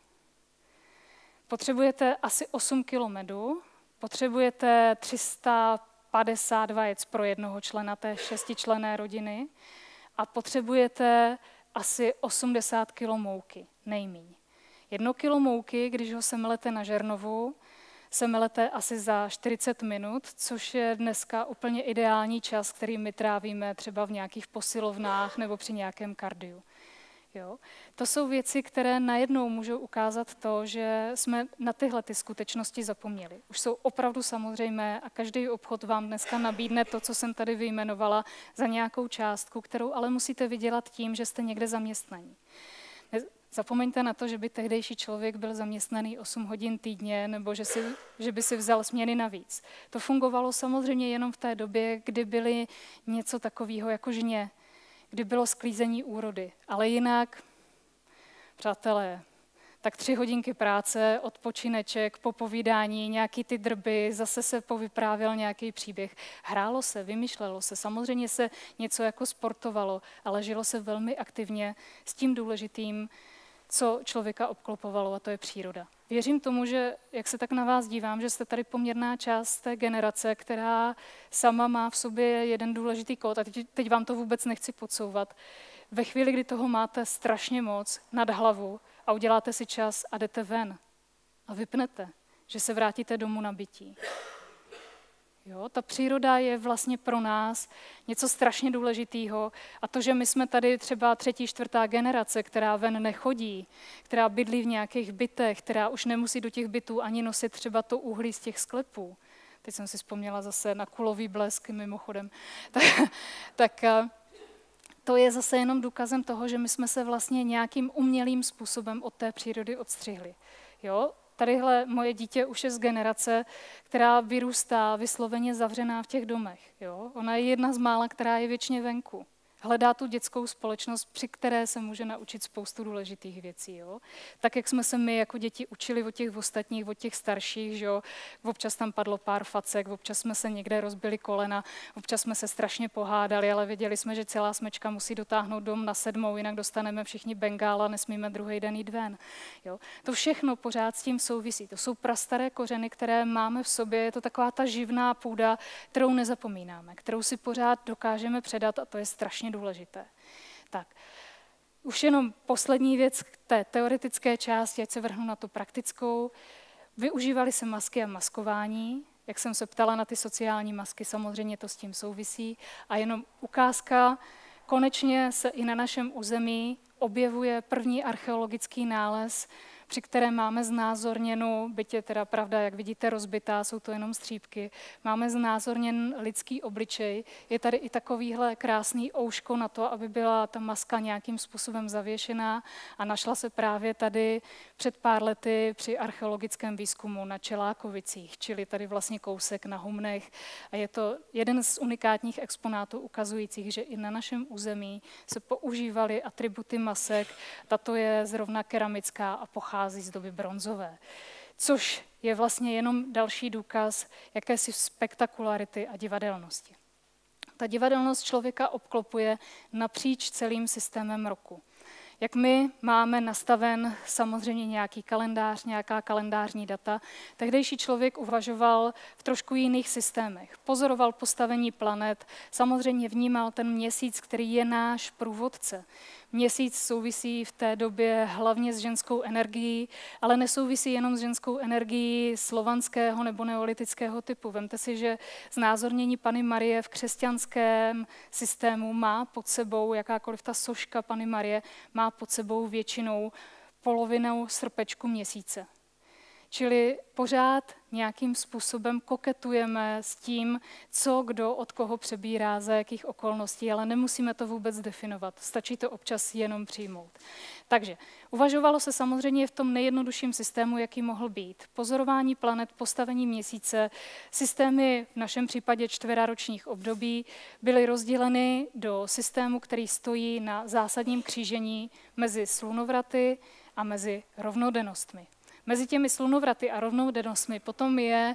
Potřebujete asi osm kilo medu, potřebujete tři sta padesát vajec pro jednoho člena té šestičlenné rodiny a potřebujete asi osmdesát kilo mouky, nejmíň. Jedno kilo mouky, když ho semelete na žernovu, semelete asi za čtyřicet minut, což je dneska úplně ideální čas, který my trávíme třeba v nějakých posilovnách nebo při nějakém kardiu. Jo? To jsou věci, které najednou můžou ukázat to, že jsme na tyhle ty skutečnosti zapomněli. Už jsou opravdu samozřejmé a každý obchod vám dneska nabídne to, co jsem tady vyjmenovala, za nějakou částku, kterou ale musíte vydělat tím, že jste někde zaměstnaní. Zapomeňte na to, že by tehdejší člověk byl zaměstnaný osm hodin týdně nebo že, si, že by si vzal směny navíc. To fungovalo samozřejmě jenom v té době, kdy byly něco takového jako žně, kdy bylo sklízení úrody. Ale jinak, přátelé, tak tři hodinky práce, odpočineček, popovídání, nějaký ty drby, zase se povyprávěl nějaký příběh. Hrálo se, vymýšlelo se, samozřejmě se něco jako sportovalo, ale žilo se velmi aktivně s tím důležitým, co člověka obklopovalo, a to je příroda. Věřím tomu, že, jak se tak na vás dívám, že jste tady poměrná část té generace, která sama má v sobě jeden důležitý kód, a teď, teď vám to vůbec nechci podsouvat. Ve chvíli, kdy toho máte strašně moc nad hlavu a uděláte si čas a jdete ven a vypnete, že se vrátíte domů na bytí. Jo, ta příroda je vlastně pro nás něco strašně důležitého a to, že my jsme tady třeba třetí, čtvrtá generace, která ven nechodí, která bydlí v nějakých bytech, která už nemusí do těch bytů ani nosit třeba to uhlí z těch sklepů. Teď jsem si vzpomněla zase na kulový blesk mimochodem. Tak, tak to je zase jenom důkazem toho, že my jsme se vlastně nějakým umělým způsobem od té přírody odstřihli. Jo? Tadyhle moje dítě už je z generace, která vyrůstá vysloveně zavřená v těch domech. Jo? Ona je jedna z mála, která je věčně venku. Hledá tu dětskou společnost, při které se může naučit spoustu důležitých věcí. Jo? Tak, jak jsme se my jako děti učili od těch ostatních, od těch starších, že jo? Občas tam padlo pár facek, občas jsme se někde rozbili kolena, občas jsme se strašně pohádali, ale věděli jsme, že celá smečka musí dotáhnout dom na sedmou, jinak dostaneme všichni bengála, nesmíme druhý den jít ven. Jo? To všechno pořád s tím souvisí. To jsou prastaré kořeny, které máme v sobě, je to taková ta živná půda, kterou nezapomínáme, kterou si pořád dokážeme předat a to je strašně důležité. Tak, už jenom poslední věc k té teoretické části, ať se vrhnu na tu praktickou. Využívaly se masky a maskování, jak jsem se ptala na ty sociální masky, samozřejmě to s tím souvisí. A jenom ukázka, konečně se i na našem území objevuje první archeologický nález, při kterém máme znázorněnou, byť je teda pravda, jak vidíte, rozbitá, jsou to jenom střípky, máme znázorněn lidský obličej. Je tady i takovýhle krásný ouško na to, aby byla ta maska nějakým způsobem zavěšená a našla se právě tady před pár lety při archeologickém výzkumu na Čelákovicích, čili tady vlastně kousek na Humnech. A je to jeden z unikátních exponátů ukazujících, že i na našem území se používaly atributy masek. Tato je zrovna keramická a pochází z doby bronzové, což je vlastně jenom další důkaz jakési spektakularity a divadelnosti. Ta divadelnost člověka obklopuje napříč celým systémem roku. Jak my máme nastaven samozřejmě nějaký kalendář, nějaká kalendářní data, tehdejší člověk uvažoval v trošku jiných systémech. Pozoroval postavení planet, samozřejmě vnímal ten měsíc, který je náš průvodce. Měsíc souvisí v té době hlavně s ženskou energií, ale nesouvisí jenom s ženskou energií slovanského nebo neolitického typu. Vemte si, že znázornění Panny Marie v křesťanském systému má pod sebou, jakákoliv ta soška Panny Marie, má pod sebou většinou polovinou srpečku měsíce. Čili pořád nějakým způsobem koketujeme s tím, co kdo od koho přebírá, za jakých okolností, ale nemusíme to vůbec definovat. Stačí to občas jenom přijmout. Takže uvažovalo se samozřejmě v tom nejjednodušším systému, jaký mohl být. Pozorování planet, postavení měsíce, systémy v našem případě čtveraročních období byly rozděleny do systému, který stojí na zásadním křížení mezi slunovraty a mezi rovnodennostmi. Mezi těmi slunovraty a rovnodennostmi potom je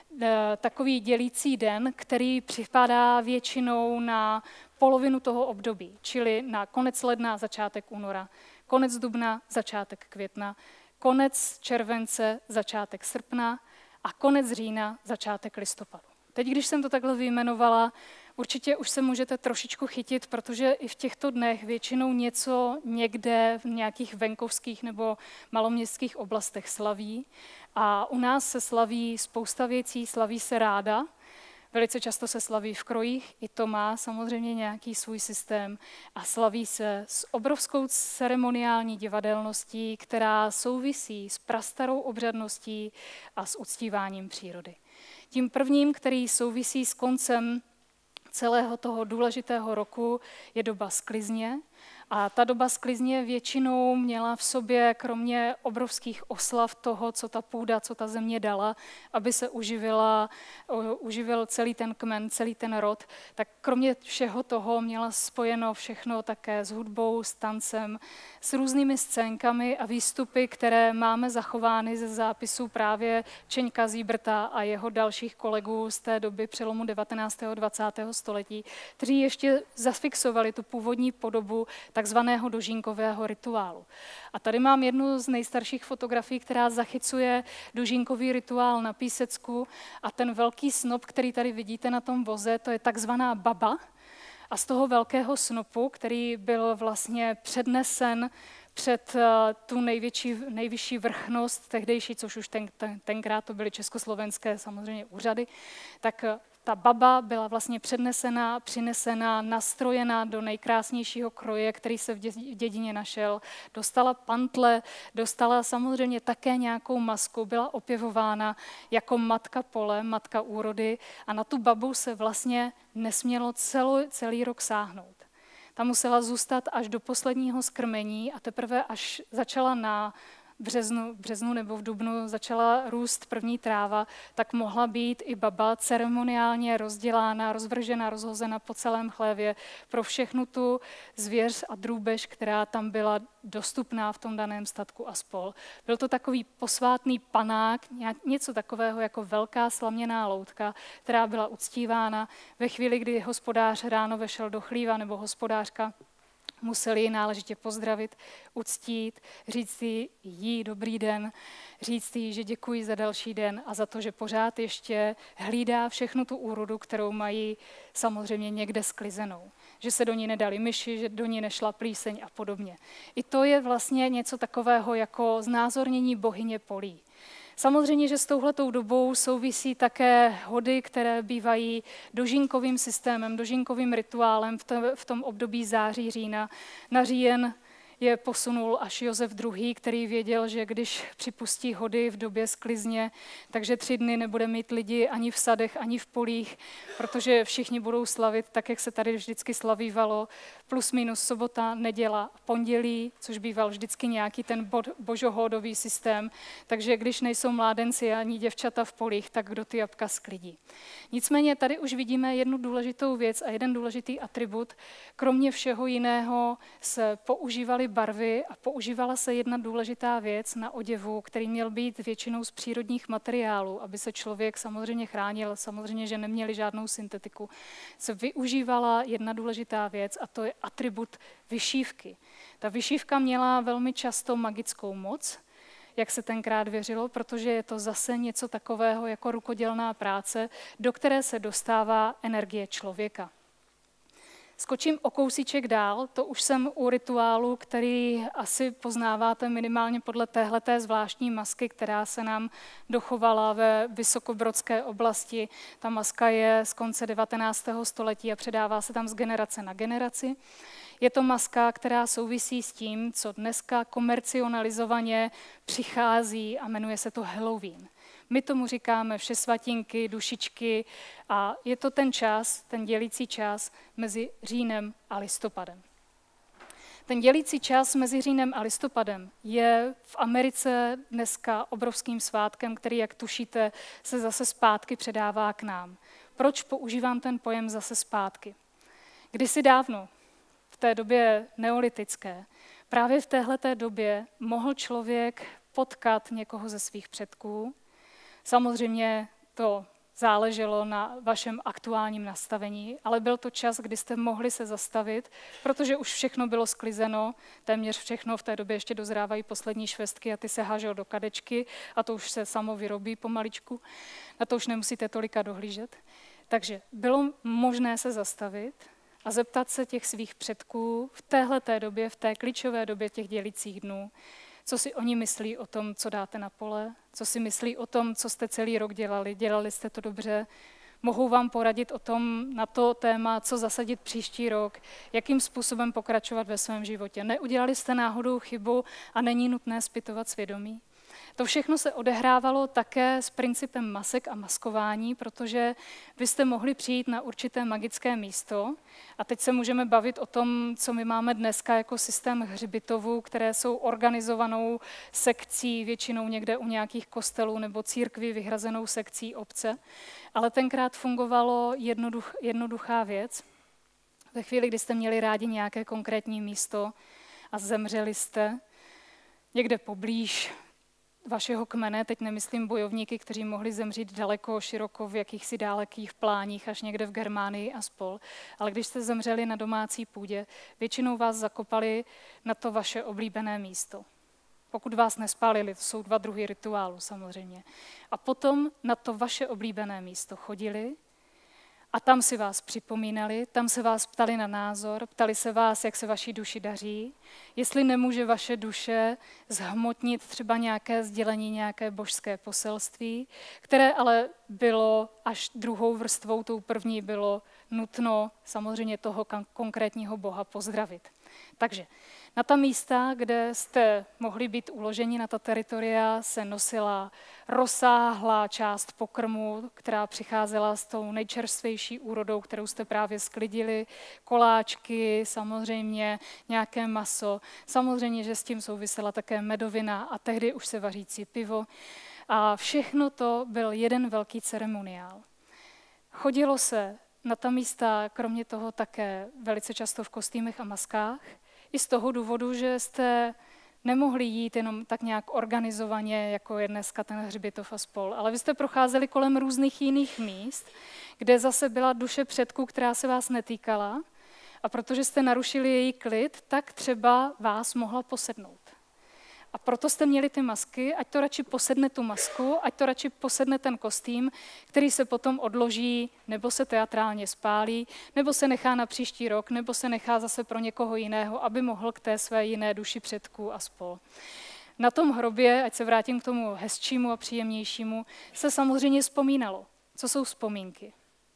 e, takový dělící den, který připadá většinou na polovinu toho období, čili na konec ledna, začátek února, konec dubna, začátek května, konec července, začátek srpna a konec října, začátek listopadu. Teď, když jsem to takhle vyjmenovala, určitě už se můžete trošičku chytit, protože i v těchto dnech většinou něco někde v nějakých venkovských nebo maloměstských oblastech slaví. A u nás se slaví spousta věcí, slaví se ráda. Velice často se slaví v krojích, i to má samozřejmě nějaký svůj systém. A slaví se s obrovskou ceremoniální divadelností, která souvisí s prastarou obřadností a s uctíváním přírody. Tím prvním, který souvisí s koncem celého toho důležitého roku, je doba sklizně. A ta doba sklizně většinou měla v sobě, kromě obrovských oslav toho, co ta půda, co ta země dala, aby se uživila, uživil celý ten kmen, celý ten rod, tak kromě všeho toho měla spojeno všechno také s hudbou, s tancem, s různými scénkami a výstupy, které máme zachovány ze zápisů právě Čeňka Zíbrta a jeho dalších kolegů z té doby přelomu devatenáctého a dvacátého století, kteří ještě zafixovali tu původní podobu takzvaného dožínkového rituálu. A tady mám jednu z nejstarších fotografií, která zachycuje dožínkový rituál na Písecku a ten velký snop, který tady vidíte na tom voze, to je takzvaná baba. A z toho velkého snopu, který byl vlastně přednesen před tu největší, nejvyšší vrchnost tehdejší, což už ten, ten, tenkrát to byly československé samozřejmě úřady, tak ta baba byla vlastně přednesena, přinesena, nastrojena do nejkrásnějšího kroje, který se v dědině našel. Dostala pantle, dostala samozřejmě také nějakou masku, byla opěvována jako matka pole, matka úrody a na tu babu se vlastně nesmělo celo, celý rok sáhnout. Ta musela zůstat až do posledního skrmení a teprve až začala na březnu, březnu nebo v dubnu začala růst první tráva, tak mohla být i baba ceremoniálně rozdělána, rozvržena, rozhozena po celém chlévě pro všechnu tu zvěř a drůbež, která tam byla dostupná v tom daném statku a spol. Byl to takový posvátný panák, něco takového jako velká slaměná loutka, která byla uctívána ve chvíli, kdy hospodář ráno vešel do chlíva nebo hospodářka, museli ji náležitě pozdravit, uctít, říct jí, jí dobrý den, říct jí, že děkuji za další den a za to, že pořád ještě hlídá všechnu tu úrodu, kterou mají samozřejmě někde sklizenou. Že se do ní nedali myši, že do ní nešla plíseň a podobně. I to je vlastně něco takového jako znázornění bohyně polí. Samozřejmě, že s touhletou dobou souvisí také hody, které bývají dožínkovým systémem, dožínkovým rituálem v tom období září, října. Na říjen je posunul až Josef druhý., který věděl, že když připustí hody v době sklizně, takže tři dny nebude mít lidi ani v sadech, ani v polích, protože všichni budou slavit tak, jak se tady vždycky slavívalo, plus minus sobota, neděla, pondělí, což býval vždycky nějaký ten božohodový systém. Takže když nejsou mládenci ani děvčata v polích, tak kdo ty jabka sklidí. Nicméně tady už vidíme jednu důležitou věc a jeden důležitý atribut. Kromě všeho jiného se používaly barvy a používala se jedna důležitá věc na oděvu, který měl být většinou z přírodních materiálů, aby se člověk samozřejmě chránil, samozřejmě, že neměli žádnou syntetiku. Se využívala jedna důležitá věc a to je atribut vyšívky. Ta vyšívka měla velmi často magickou moc, jak se tenkrát věřilo, protože je to zase něco takového jako rukodělná práce, do které se dostává energie člověka. Skočím o kousíček dál, to už jsem u rituálu, který asi poznáváte minimálně podle téhleté zvláštní masky, která se nám dochovala ve Vysokobrodské oblasti. Ta maska je z konce devatenáctého století a předává se tam z generace na generaci. Je to maska, která souvisí s tím, co dneska komercionalizovaně přichází a jmenuje se to Halloween. My tomu říkáme všesvatinky, dušičky a je to ten čas, ten dělící čas mezi říjnem a listopadem. Ten dělící čas mezi říjnem a listopadem je v Americe dneska obrovským svátkem, který, jak tušíte, se zase zpátky předává k nám. Proč používám ten pojem zase zpátky? Kdysi dávno, v té době neolitické, právě v téhleté době mohl člověk potkat někoho ze svých předků. Samozřejmě to záleželo na vašem aktuálním nastavení, ale byl to čas, kdy jste mohli se zastavit, protože už všechno bylo sklizeno, téměř všechno, v té době ještě dozrávají poslední švestky a ty se hážou do kadečky a to už se samo vyrobí pomaličku, na to už nemusíte tolika dohlížet. Takže bylo možné se zastavit a zeptat se těch svých předků v téhleté době, v té klíčové době těch dělicích dnů, co si oni myslí o tom, co dáte na pole, co si myslí o tom, co jste celý rok dělali, dělali jste to dobře, mohou vám poradit o tom na to téma, co zasadit příští rok, jakým způsobem pokračovat ve svém životě. Neudělali jste náhodou chybu a není nutné zpytovat svědomí. To všechno se odehrávalo také s principem masek a maskování, protože vy jste mohli přijít na určité magické místo a teď se můžeme bavit o tom, co my máme dneska jako systém hřbitovů, které jsou organizovanou sekcí, většinou někde u nějakých kostelů nebo církví vyhrazenou sekcí obce, ale tenkrát fungovalo jednoduch, jednoduchá věc. Ve chvíli, kdy jste měli rádi nějaké konkrétní místo a zemřeli jste někde poblíž vašeho kmene, teď nemyslím bojovníky, kteří mohli zemřít daleko, široko v jakýchsi dalekých pláních, až někde v Germánii a spol. Ale když jste zemřeli na domácí půdě, většinou vás zakopali na to vaše oblíbené místo. Pokud vás nespálili, to jsou dva druhy rituálu samozřejmě. A potom na to vaše oblíbené místo chodili a tam si vás připomínali, tam se vás ptali na názor, ptali se vás, jak se vaší duši daří, jestli nemůže vaše duše zhmotnit třeba nějaké sdělení, nějaké božské poselství, které ale bylo až druhou vrstvou, tou první bylo nutno samozřejmě toho konkrétního Boha pozdravit. Takže na ta místa, kde jste mohli být uloženi, na ta teritoria, se nosila rozsáhlá část pokrmu, která přicházela s tou nejčerstvější úrodou, kterou jste právě sklidili, koláčky, samozřejmě nějaké maso, samozřejmě, že s tím souvisela také medovina a tehdy už se vařící pivo. A všechno to byl jeden velký ceremoniál. Chodilo se na ta místa, kromě toho také velice často v kostýmech a maskách, i z toho důvodu, že jste nemohli jít jenom tak nějak organizovaně, jako je dneska ten hřbitov a spol, ale vy jste procházeli kolem různých jiných míst, kde zase byla duše předků, která se vás netýkala a protože jste narušili její klid, tak třeba vás mohla posednout. A proto jste měli ty masky, ať to radši posedne tu masku, ať to radši posedne ten kostým, který se potom odloží, nebo se teatrálně spálí, nebo se nechá na příští rok, nebo se nechá zase pro někoho jiného, aby mohl k té své jiné duši předků a spol. Na tom hrobě, ať se vrátím k tomu hezčímu a příjemnějšímu, se samozřejmě vzpomínalo. Co jsou vzpomínky?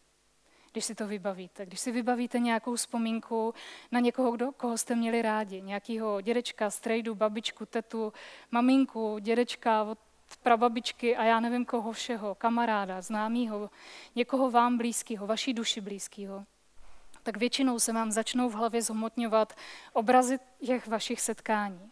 Když si to vybavíte. Když si vybavíte nějakou vzpomínku na někoho, kdo, koho jste měli rádi, nějakého dědečka, strejdu, babičku, tetu, maminku, dědečka od prababičky a já nevím koho všeho, kamaráda, známýho, někoho vám blízkého, vaší duši blízkého, tak většinou se vám začnou v hlavě zhmotňovat obrazy těch vašich setkání.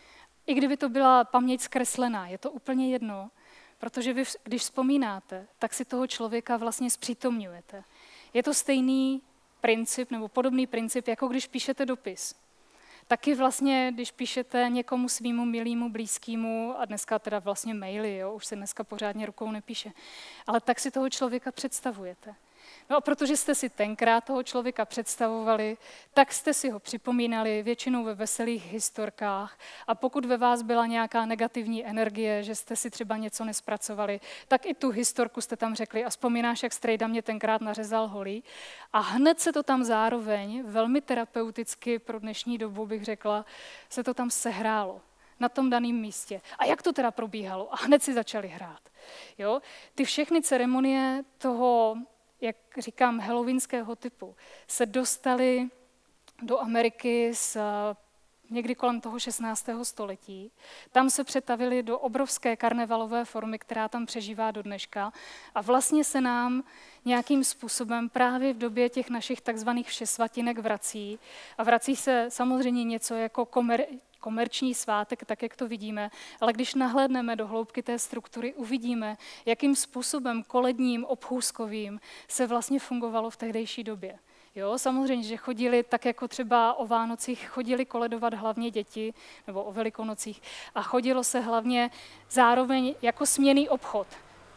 I kdyby to byla paměť zkreslená, je to úplně jedno, protože vy, když vzpomínáte, tak si toho člověka vlastně zpřítomňujete. Je to stejný princip nebo podobný princip, jako když píšete dopis. Taky vlastně, když píšete někomu svýmu milému, blízkému, a dneska teda vlastně maily, jo, už se dneska pořádně rukou nepíše, ale tak si toho člověka představujete. No a protože jste si tenkrát toho člověka představovali, tak jste si ho připomínali většinou ve veselých historkách a pokud ve vás byla nějaká negativní energie, že jste si třeba něco nespracovali, tak i tu historku jste tam řekli a vzpomínáš, jak strejda mě tenkrát nařezal holí a hned se to tam zároveň, velmi terapeuticky pro dnešní dobu bych řekla, se to tam sehrálo na tom daném místě. A jak to teda probíhalo? A hned si začali hrát. Jo? Ty všechny ceremonie toho, jak říkám, halloweenského typu, se dostaly do Ameriky z někdy kolem toho šestnáctého století. Tam se přetavili do obrovské karnevalové formy, která tam přežívá do dneška. A vlastně se nám nějakým způsobem právě v době těch našich takzvaných všesvatinek vrací. A vrací se samozřejmě něco jako komer, komerční svátek, tak jak to vidíme, ale když nahlédneme do hloubky té struktury, uvidíme, jakým způsobem koledním, obchůzkovým se vlastně fungovalo v tehdejší době. Jo, samozřejmě, že chodili tak jako třeba o Vánocích, chodili koledovat hlavně děti, nebo o Velikonocích, a chodilo se hlavně zároveň jako směnný obchod.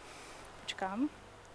Počkám.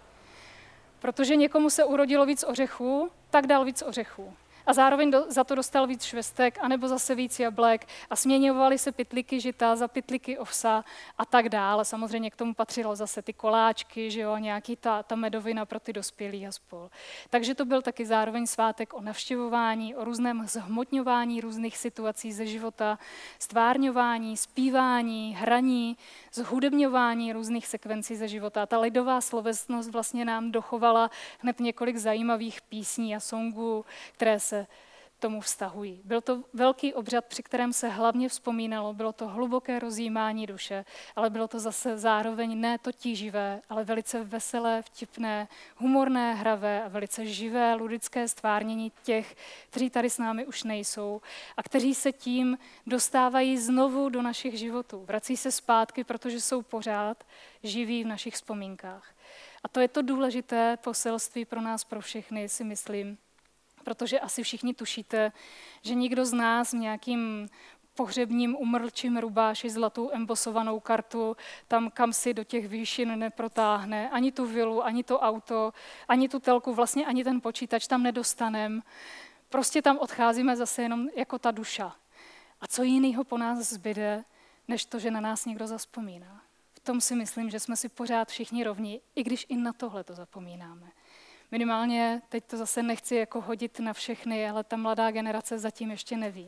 Protože někomu se urodilo víc ořechů, tak dal víc ořechů. A zároveň do, za to dostal víc švestek, anebo zase víc jablek a směňovaly se pytlíky žita za pytlíky ovsa a tak dále. Samozřejmě k tomu patřilo zase ty koláčky, že jo, nějaký ta, ta medovina pro ty dospělí a spol. Takže to byl taky zároveň svátek o navštěvování, o různém zhmotňování různých situací ze života, stvárňování, zpívání, hraní, zhudebňování různých sekvencí ze života. A ta lidová slovesnost vlastně nám dochovala hned několik zajímavých písní a songů, které se tomu vztahují. Byl to velký obřad, při kterém se hlavně vzpomínalo, bylo to hluboké rozjímání duše, ale bylo to zase zároveň ne to tíživé, ale velice veselé, vtipné, humorné, hravé a velice živé, ludické stvárnění těch, kteří tady s námi už nejsou a kteří se tím dostávají znovu do našich životů. Vrací se zpátky, protože jsou pořád živí v našich vzpomínkách. A to je to důležité poselství pro nás, pro všechny, si myslím, protože asi všichni tušíte, že nikdo z nás v nějakým pohřebním umrlčím rubáši zlatou embosovanou kartu tam, kam si do těch výšin neprotáhne. Ani tu vilu, ani to auto, ani tu telku, vlastně ani ten počítač tam nedostanem. Prostě tam odcházíme zase jenom jako ta duša. A co jiného po nás zbyde, než to, že na nás někdo zazpomíná. V tom si myslím, že jsme si pořád všichni rovni, i když i na tohle to zapomínáme. Minimálně, teď to zase nechci jako hodit na všechny, ale ta mladá generace zatím ještě neví.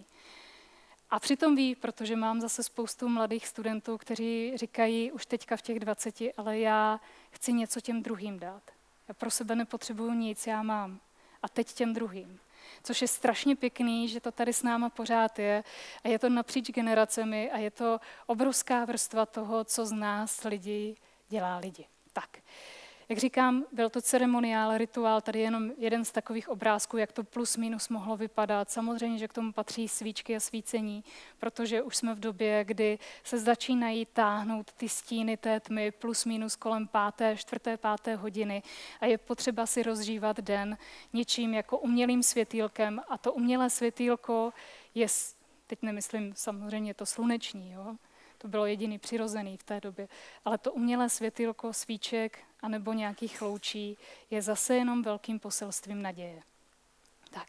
A přitom ví, protože mám zase spoustu mladých studentů, kteří říkají už teďka v těch dvaceti, ale já chci něco těm druhým dát. Já pro sebe nepotřebuju nic, já mám. A teď těm druhým. Což je strašně pěkný, že to tady s náma pořád je a je to napříč generacemi a je to obrovská vrstva toho, co z nás lidí dělá lidi. Tak. Jak říkám, byl to ceremoniál, rituál, tady jenom jeden z takových obrázků, jak to plus minus mohlo vypadat. Samozřejmě, že k tomu patří svíčky a svícení, protože už jsme v době, kdy se začínají táhnout ty stíny té tmy plus minus kolem páté, čtvrté, páté hodiny a je potřeba si rozžívat den něčím jako umělým světýlkem a to umělé světýlko je, teď nemyslím samozřejmě to sluneční, jo? To bylo jediný přirozený v té době, ale to umělé světýlko svíček anebo nějakých loučí je zase jenom velkým poselstvím naděje. Tak.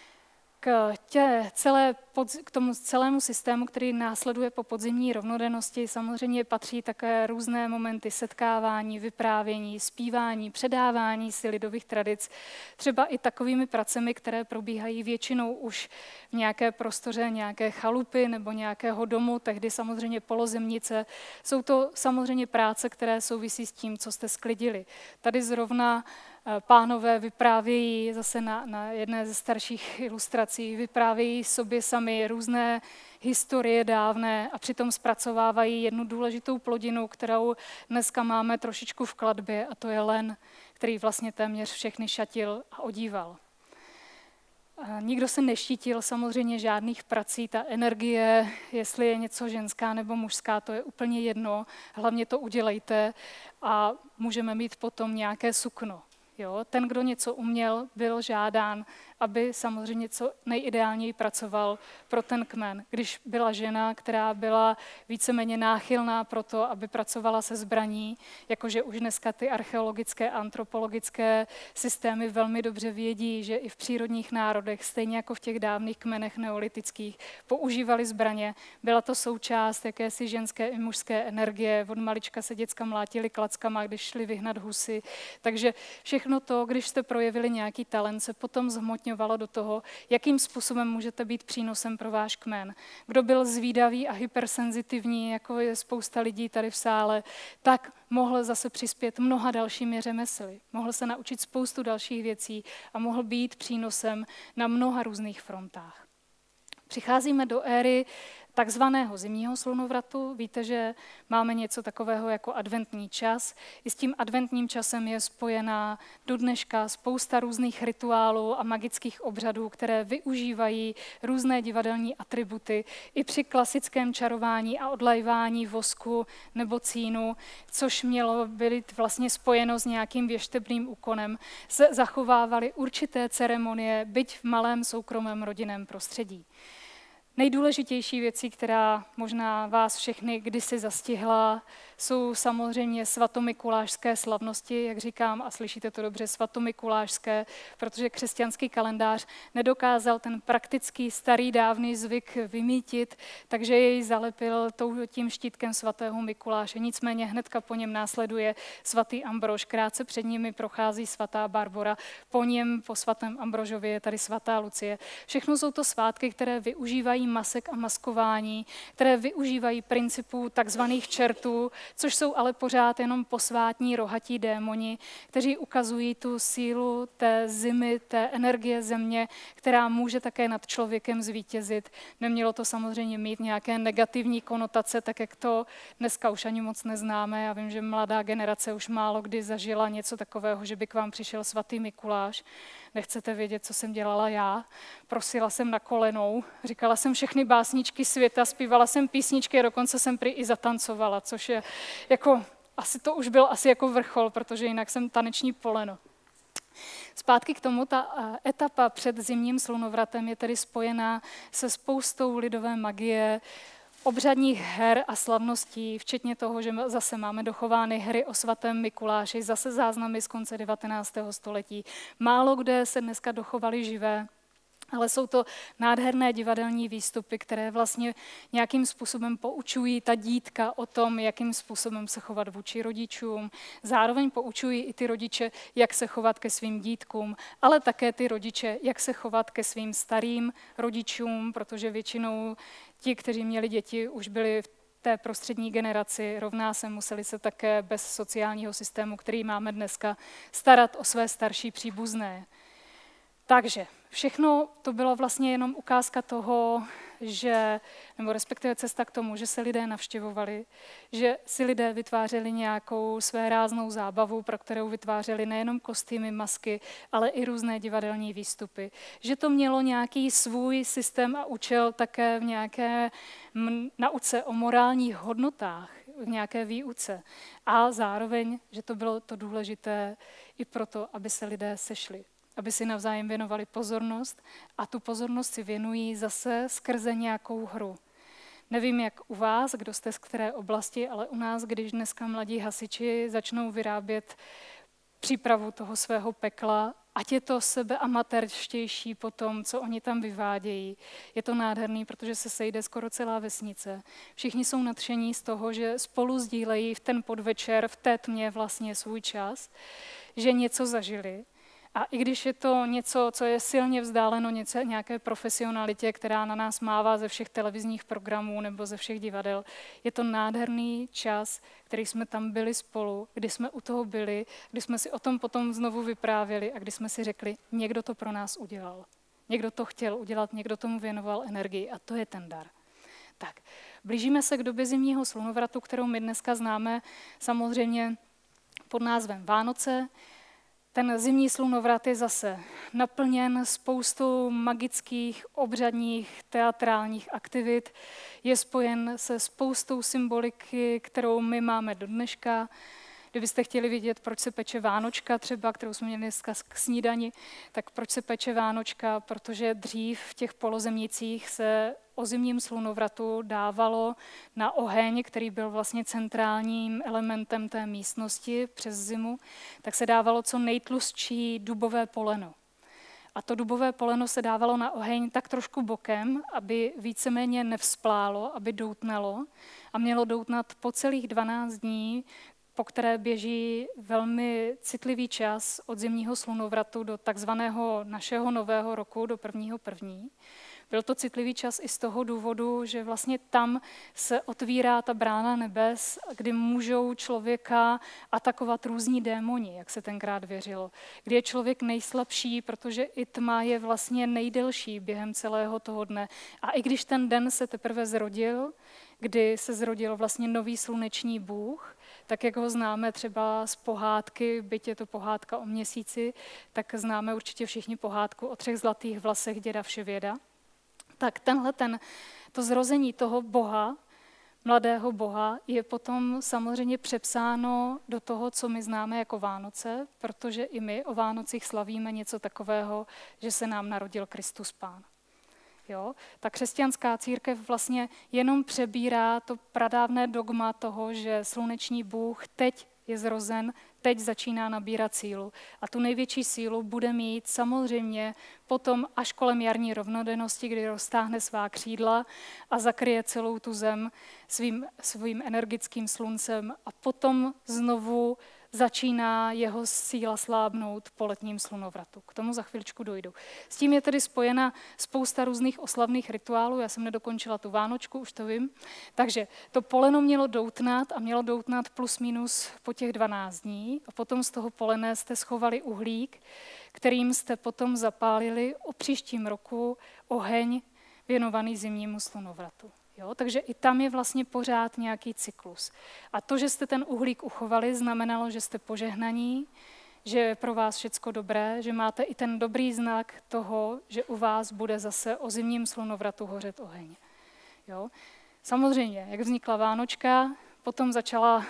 K, tě, celé, pod, k tomu celému systému, který následuje po podzimní rovnodennosti, samozřejmě patří také různé momenty setkávání, vyprávění, zpívání, předávání si lidových tradic, třeba i takovými pracemi, které probíhají většinou už v nějaké prostoře, nějaké chalupy nebo nějakého domu, tehdy samozřejmě polozemnice. Jsou to samozřejmě práce, které souvisí s tím, co jste sklidili. Tady zrovna pánové vyprávějí zase na, na jedné ze starších ilustrací, vyprávějí sobě sami různé historie dávné a přitom zpracovávají jednu důležitou plodinu, kterou dneska máme trošičku v kladbě, a to je len, který vlastně téměř všechny šatil a odíval. A nikdo se neštítil samozřejmě žádných prací, ta energie, jestli je něco ženská nebo mužská, to je úplně jedno, hlavně to udělejte a můžeme mít potom nějaké sukno. Jo, ten, kdo něco uměl, byl žádán, aby samozřejmě co nejideálněji pracoval pro ten kmen. Když byla žena, která byla víceméně náchylná pro to, aby pracovala se zbraní, jakože už dneska ty archeologické, antropologické systémy velmi dobře vědí, že i v přírodních národech, stejně jako v těch dávných kmenech neolitických, používali zbraně. Byla to součást jakési ženské i mužské energie. Od malička se děcka mlátili klackama, když šli vyhnat husy. Takže všechno to, když jste projevili nějaký talent, se potom zhmotňovalo nastupňovalo do toho, jakým způsobem můžete být přínosem pro váš kmen. Kdo byl zvídavý a hypersenzitivní, jako je spousta lidí tady v sále, tak mohl zase přispět mnoha dalšími řemesly. Mohl se naučit spoustu dalších věcí a mohl být přínosem na mnoha různých frontách. Přicházíme do éry takzvaného zimního slunovratu. Víte, že máme něco takového jako adventní čas. I s tím adventním časem je spojená do dneška spousta různých rituálů a magických obřadů, které využívají různé divadelní atributy i při klasickém čarování a odlajvání vosku nebo cínu, což mělo být vlastně spojeno s nějakým věštebným úkonem, se zachovávaly určité ceremonie, byť v malém soukromém rodinném prostředí. Nejdůležitější věcí, která možná vás všechny kdysi zastihla, jsou samozřejmě svatomikulášské slavnosti, jak říkám, a slyšíte to dobře, svatomikulášské, protože křesťanský kalendář nedokázal ten praktický starý dávný zvyk vymítit, takže jej zalepil tím štítkem svatého Mikuláše. Nicméně hnedka po něm následuje svatý Ambrož, krátce před nimi prochází svatá Barbora, po něm, po svatém Ambrožově je tady svatá Lucie. Všechno jsou to svátky, které využívají masek a maskování, které využívají principů takzvaných čertů, což jsou ale pořád jenom posvátní rohatí démoni, kteří ukazují tu sílu té zimy, té energie země, která může také nad člověkem zvítězit. Nemělo to samozřejmě mít nějaké negativní konotace, tak jak to dneska už ani moc neznáme. Já vím, že mladá generace už málo kdy zažila něco takového, že by k vám přišel svatý Mikuláš. Nechcete vědět, co jsem dělala já. Prosila jsem na kolenou, říkala jsem všechny básničky světa, zpívala jsem písničky a dokonce jsem prý i zatancovala, což je jako, asi to už byl asi jako vrchol, protože jinak jsem taneční poleno. Zpátky k tomu, ta etapa před zimním slunovratem je tedy spojená se spoustou lidové magie, obřadních her a slavností, včetně toho, že zase máme dochovány hry o svatém Mikuláši, zase záznamy z konce devatenáctého století. Málo kde se dneska dochovaly živé, ale jsou to nádherné divadelní výstupy, které vlastně nějakým způsobem poučují ta dítka o tom, jakým způsobem se chovat vůči rodičům. Zároveň poučují i ty rodiče, jak se chovat ke svým dítkům, ale také ty rodiče, jak se chovat ke svým starým rodičům, protože většinou ti, kteří měli děti, už byli v té prostřední generaci, rovná se museli se také bez sociálního systému, který máme dneska, starat o své starší příbuzné. Takže všechno to bylo vlastně jenom ukázka toho, že, nebo respektive cesta k tomu, že se lidé navštěvovali, že si lidé vytvářeli nějakou své ráznou zábavu, pro kterou vytvářeli nejenom kostýmy, masky, ale i různé divadelní výstupy. Že to mělo nějaký svůj systém a účel také v nějaké nauce o morálních hodnotách, v nějaké výuce. A zároveň, že to bylo to důležité i proto, aby se lidé sešli, aby si navzájem věnovali pozornost a tu pozornost si věnují zase skrze nějakou hru. Nevím, jak u vás, kdo jste z které oblasti, ale u nás, když dneska mladí hasiči začnou vyrábět přípravu toho svého pekla, ať je to sebeamatérštější po tom, co oni tam vyvádějí. Je to nádherný, protože se sejde skoro celá vesnice. Všichni jsou nadšení z toho, že spolu sdílejí v ten podvečer, v té tmě vlastně svůj čas, že něco zažili. A i když je to něco, co je silně vzdáleno něco, nějaké profesionalitě, která na nás mává ze všech televizních programů nebo ze všech divadel, je to nádherný čas, který jsme tam byli spolu, kdy jsme u toho byli, kdy jsme si o tom potom znovu vyprávěli a kdy jsme si řekli, někdo to pro nás udělal. Někdo to chtěl udělat, někdo tomu věnoval energii a to je ten dar. Tak, blížíme se k době zimního slunovratu, kterou my dneska známe samozřejmě pod názvem Vánoce. Ten zimní slunovrat je zase naplněn spoustou magických, obřadních, teatrálních aktivit. Je spojen se spoustou symboliky, kterou my máme do dneška. Kdybyste chtěli vidět, proč se peče Vánočka třeba, kterou jsme měli dneska k snídani, tak proč se peče Vánočka? Protože dřív v těch polozemnicích se o zimním slunovratu dávalo na oheň, který byl vlastně centrálním elementem té místnosti přes zimu, tak se dávalo co nejtlustší dubové poleno. A to dubové poleno se dávalo na oheň tak trošku bokem, aby víceméně nevzplálo, aby doutnalo a mělo doutnat po celých dvanáct dní po které běží velmi citlivý čas od zimního slunovratu do takzvaného našeho nového roku, do prvního první. Byl to citlivý čas i z toho důvodu, že vlastně tam se otvírá ta brána nebes, kdy můžou člověka atakovat různí démoni, jak se tenkrát věřilo. Kdy je člověk nejslabší, protože i tma je vlastně nejdelší během celého toho dne. A i když ten den se teprve zrodil, kdy se zrodil vlastně nový sluneční bůh, tak jak ho známe třeba z pohádky, byť je to pohádka o měsíci, tak známe určitě všichni pohádku o třech zlatých vlasech děda Vševěda. Tak tenhle ten, to zrození toho Boha, mladého Boha, je potom samozřejmě přepsáno do toho, co my známe jako Vánoce, protože i my o Vánocích slavíme něco takového, že se nám narodil Kristus Pán. Jo? Ta křesťanská církev vlastně jenom přebírá to pradávné dogma toho, že sluneční Bůh teď je zrozen, teď začíná nabírat sílu. A tu největší sílu bude mít samozřejmě potom až kolem jarní rovnodennosti, kdy roztáhne svá křídla a zakryje celou tu zem svým, svým energickým sluncem a potom znovu začíná jeho síla slábnout po letním slunovratu. K tomu za chviličku dojdu. S tím je tedy spojena spousta různých oslavných rituálů. Já jsem nedokončila tu Vánočku, už to vím. Takže to poleno mělo doutnat a mělo doutnat plus minus po těch dvanáct dní. A potom z toho polene jste schovali uhlík, kterým jste potom zapálili o příštím roku oheň věnovaný zimnímu slunovratu. Jo, takže i tam je vlastně pořád nějaký cyklus. A to, že jste ten uhlík uchovali, znamenalo, že jste požehnaní, že je pro vás všecko dobré, že máte i ten dobrý znak toho, že u vás bude zase o zimním slunovratu hořet oheň. Jo. Samozřejmě, jak vznikla Vánočka, potom začala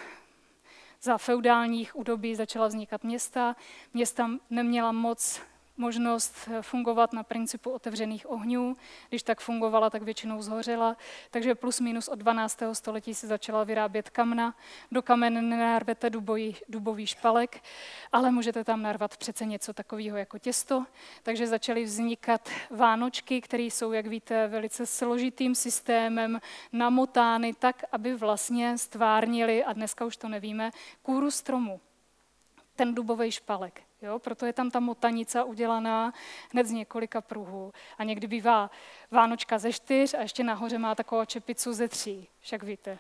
za feudálních údobí začala vznikat města. Města neměla moc možnost fungovat na principu otevřených ohňů. Když tak fungovala, tak většinou zhořela. Takže plus minus od dvanáctého století se začala vyrábět kamna. Do kamen nenarvete dubový, dubový špalek, ale můžete tam narvat přece něco takového jako těsto. Takže začaly vznikat vánočky, které jsou, jak víte, velice složitým systémem namotány tak, aby vlastně stvárnili, a dneska už to nevíme, kůru stromu. Ten dubový špalek. Jo, proto je tam ta motanice udělaná hned z několika pruhů. A někdy bývá vánočka ze čtyř a ještě nahoře má takovou čepicu ze tří, však víte.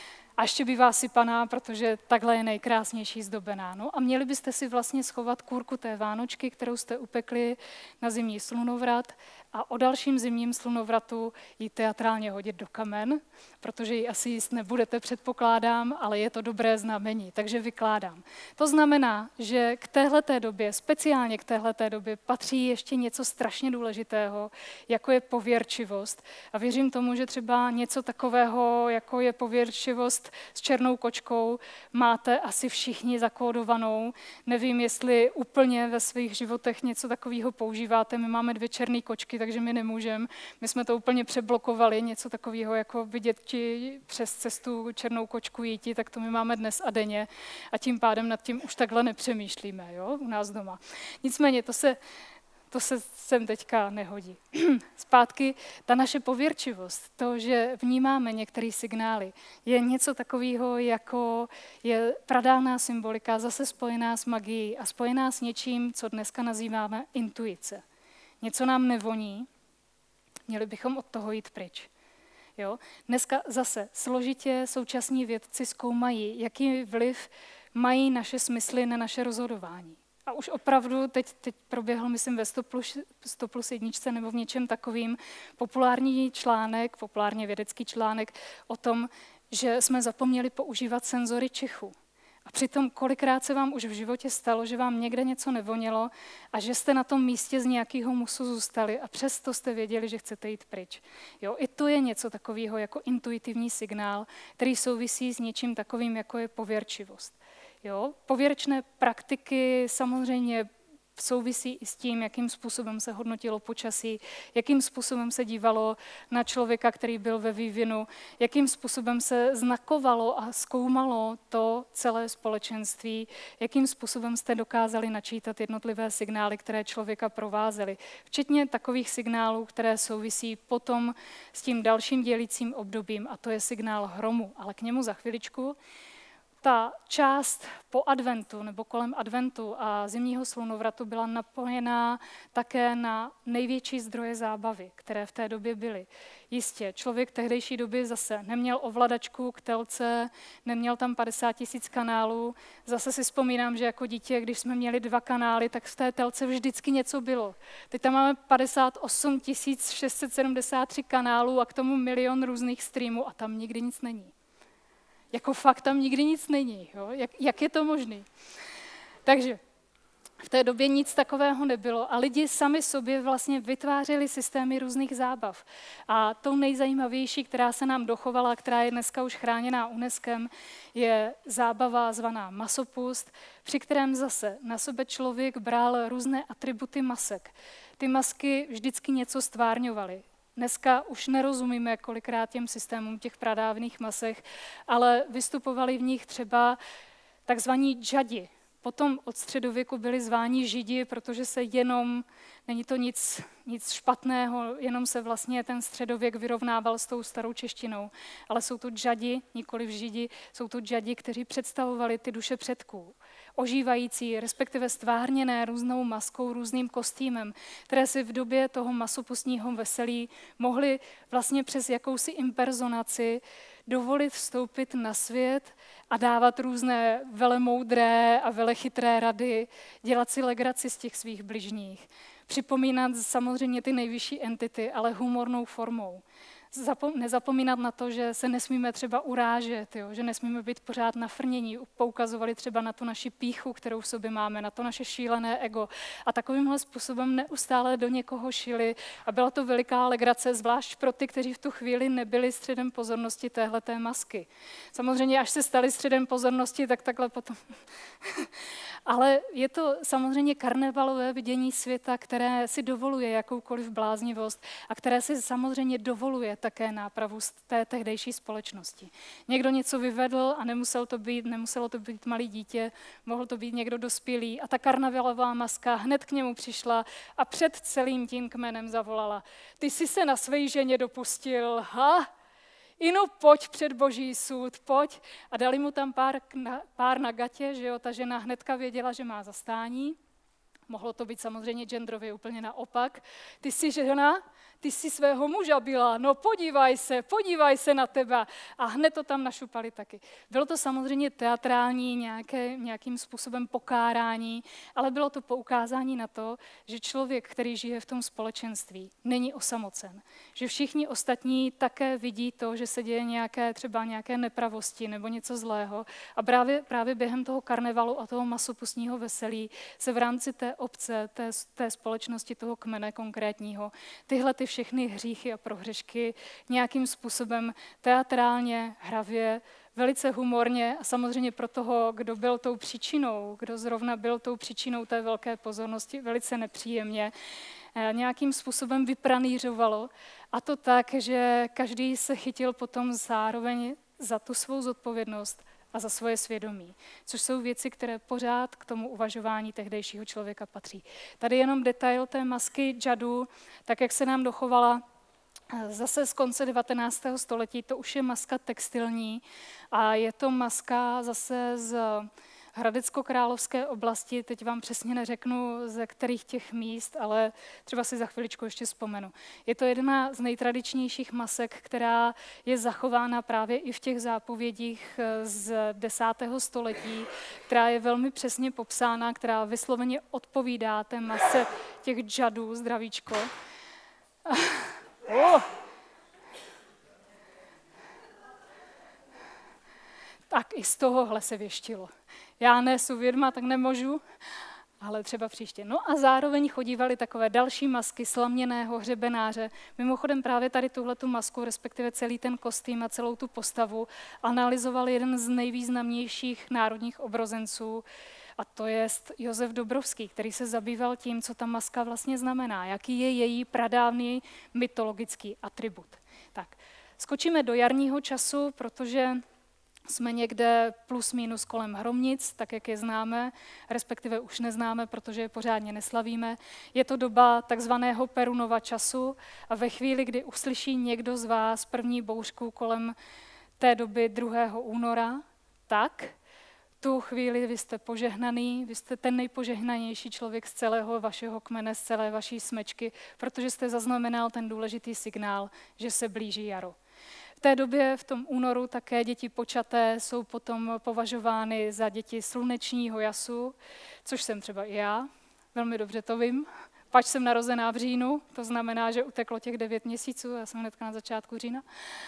A ještě bývá sypaná, protože takhle je nejkrásnější zdobená. No a měli byste si vlastně schovat kůrku té vánočky, kterou jste upekli na zimní slunovrat, a o dalším zimním slunovratu ji teatrálně hodit do kamen, protože ji asi jíst nebudete, předpokládám, ale je to dobré znamení, takže vykládám. To znamená, že k téhleté době, speciálně k téhleté době, patří ještě něco strašně důležitého, jako je pověrčivost. A věřím tomu, že třeba něco takového, jako je pověrčivost s černou kočkou, máte asi všichni zakódovanou. Nevím, jestli úplně ve svých životech něco takového používáte. My máme dvě černé kočky, takže my nemůžeme. My jsme to úplně přeblokovali, něco takového, jako vidět ti přes cestu černou kočku jíti, tak to my máme dnes a denně a tím pádem nad tím už takhle nepřemýšlíme, jo, u nás doma. Nicméně to se, to se sem teďka nehodí. Zpátky, ta naše pověrčivost, to, že vnímáme některé signály, je něco takového, jako je pradávná symbolika, zase spojená s magií a spojená s něčím, co dneska nazýváme intuice. Něco nám nevoní, měli bychom od toho jít pryč. Jo? Dneska zase složitě současní vědci zkoumají, jaký vliv mají naše smysly na naše rozhodování. A už opravdu teď, teď proběhl, myslím, ve sto plus jedničce nebo v něčem takovým populární článek, populárně vědecký článek o tom, že jsme zapomněli používat senzory čichu. A přitom kolikrát se vám už v životě stalo, že vám někde něco nevonělo a že jste na tom místě z nějakého musu zůstali a přesto jste věděli, že chcete jít pryč. Jo, i to je něco takového jako intuitivní signál, který souvisí s něčím takovým, jako je pověrčivost. Jo, pověrčné praktiky samozřejmě souvisí i s tím, jakým způsobem se hodnotilo počasí, jakým způsobem se dívalo na člověka, který byl ve vývinu, jakým způsobem se znakovalo a zkoumalo to celé společenství, jakým způsobem jste dokázali načítat jednotlivé signály, které člověka provázely. Včetně takových signálů, které souvisí potom s tím dalším dělícím obdobím, a to je signál hromu, ale k němu za chviličku. ta část po adventu nebo kolem adventu a zimního slunovratu byla napojená také na největší zdroje zábavy, které v té době byly. Jistě, člověk v tehdejší době zase neměl ovladačku k telce, neměl tam padesát tisíc kanálů. Zase si vzpomínám, že jako dítě, když jsme měli dva kanály, tak v té telce vždycky něco bylo. Teď tam máme padesát osm tisíc šest set sedmdesát tři kanálů a k tomu milion různých streamů a tam nikdy nic není. Jako fakt tam nikdy nic není. Jo? Jak, jak je to možné? Takže v té době nic takového nebylo a lidi sami sobě vlastně vytvářeli systémy různých zábav. A tou nejzajímavější, která se nám dochovala, která je dneska už chráněná UNESCOem, je zábava zvaná masopust, při kterém zase na sebe člověk bral různé atributy masek. Ty masky vždycky něco stvárňovaly. Dneska už nerozumíme kolikrát těm systémům těch pradávných masek, ale vystupovali v nich třeba takzvaní džadi. Potom od středověku byli zváni židi, protože se jenom, není to nic, nic špatného, jenom se vlastně ten středověk vyrovnával s tou starou češtinou. Ale jsou to džadi, nikoliv židi, jsou to džadi, kteří představovali ty duše předků. Ožívající, respektive stvárněné různou maskou, různým kostýmem, které si v době toho masopustního veselí mohly vlastně přes jakousi impersonaci dovolit vstoupit na svět a dávat různé velemoudré a velechytré rady, dělat si legraci z těch svých bližních. Připomínat samozřejmě ty nejvyšší entity, ale humornou formou. Zapom- nezapomínat na to, že se nesmíme třeba urážet, jo? Že nesmíme být pořád nafrnění, poukazovali třeba na tu naši pýchu, kterou v sobě máme, na to naše šílené ego. A takovýmhle způsobem neustále do někoho šili a byla to veliká legrace, zvlášť pro ty, kteří v tu chvíli nebyli středem pozornosti téhleté masky. Samozřejmě, až se stali středem pozornosti, tak takhle potom... Ale je to samozřejmě karnevalové vidění světa, které si dovoluje jakoukoliv bláznivost a které si samozřejmě dovoluje také nápravu z té tehdejší společnosti. Někdo něco vyvedl a nemusel to být, nemuselo to být malý dítě, mohl to být někdo dospělý a ta karnevalová maska hned k němu přišla a před celým tím kmenem zavolala: ty jsi se na své ženě dopustil, ha? Inu, pojď před boží soud, pojď. A dali mu tam pár, pár na gatě, že jo, ta žena hnedka věděla, že má zastání. Mohlo to být samozřejmě genderově úplně naopak. Ty jsi žena, ty jsi svého muža byla, no podívaj se, podívaj se na tebe. A hned to tam našupali taky. Bylo to samozřejmě teatrální, nějaké, nějakým způsobem pokárání, ale bylo to poukázání na to, že člověk, který žije v tom společenství, není osamocen. Že všichni ostatní také vidí to, že se děje nějaké, třeba nějaké nepravosti nebo něco zlého. A právě, právě během toho karnevalu a toho masopustního veselí se v rámci té obce, té, té společnosti, toho kmene konkrétního, tyhle ty všechny hříchy a prohřešky nějakým způsobem teatrálně, hravě, velice humorně a samozřejmě pro toho, kdo byl tou příčinou, kdo zrovna byl tou příčinou té velké pozornosti, velice nepříjemně, nějakým způsobem vypranířovalo. A to tak, že každý se chytil potom zároveň za tu svou zodpovědnost a za svoje svědomí, což jsou věci, které pořád k tomu uvažování tehdejšího člověka patří. Tady jenom detail té masky džadu, tak jak se nám dochovala zase z konce devatenáctého století, to už je maska textilní a je to maska zase z hradecko-královské oblasti, teď vám přesně neřeknu, ze kterých těch míst, ale třeba si za chviličku ještě vzpomenu. Je to jedna z nejtradičnějších masek, která je zachována právě i v těch zápovědích z desátého století, která je velmi přesně popsána, která vysloveně odpovídá té mase těch džadů, zdravíčko. Oh. Tak i z tohohle se věštilo. Já nesu vědma, tak nemůžu, ale třeba příště. No a zároveň chodívaly takové další masky slaměného hřebenáře. Mimochodem právě tady tuhletu masku, respektive celý ten kostým a celou tu postavu, analyzoval jeden z nejvýznamnějších národních obrozenců, a to je Josef Dobrovský, který se zabýval tím, co ta maska vlastně znamená, jaký je její pradávný mytologický atribut. Tak, skočíme do jarního času, protože jsme někde plus minus kolem Hromnic, tak jak je známe, respektive už neznáme, protože je pořádně neslavíme. Je to doba takzvaného Perunova času a ve chvíli, kdy uslyší někdo z vás první bouřku kolem té doby druhého února, tak tu chvíli vy jste požehnaný, vy jste ten nejpožehnanější člověk z celého vašeho kmene, z celé vaší smečky, protože jste zaznamenal ten důležitý signál, že se blíží jaro. V té době, v tom únoru, také děti počaté jsou potom považovány za děti slunečního jasu, což jsem třeba i já, velmi dobře to vím. Pač jsem narozená v říjnu, to znamená, že uteklo těch devět měsíců, já jsem hnedka na začátku října.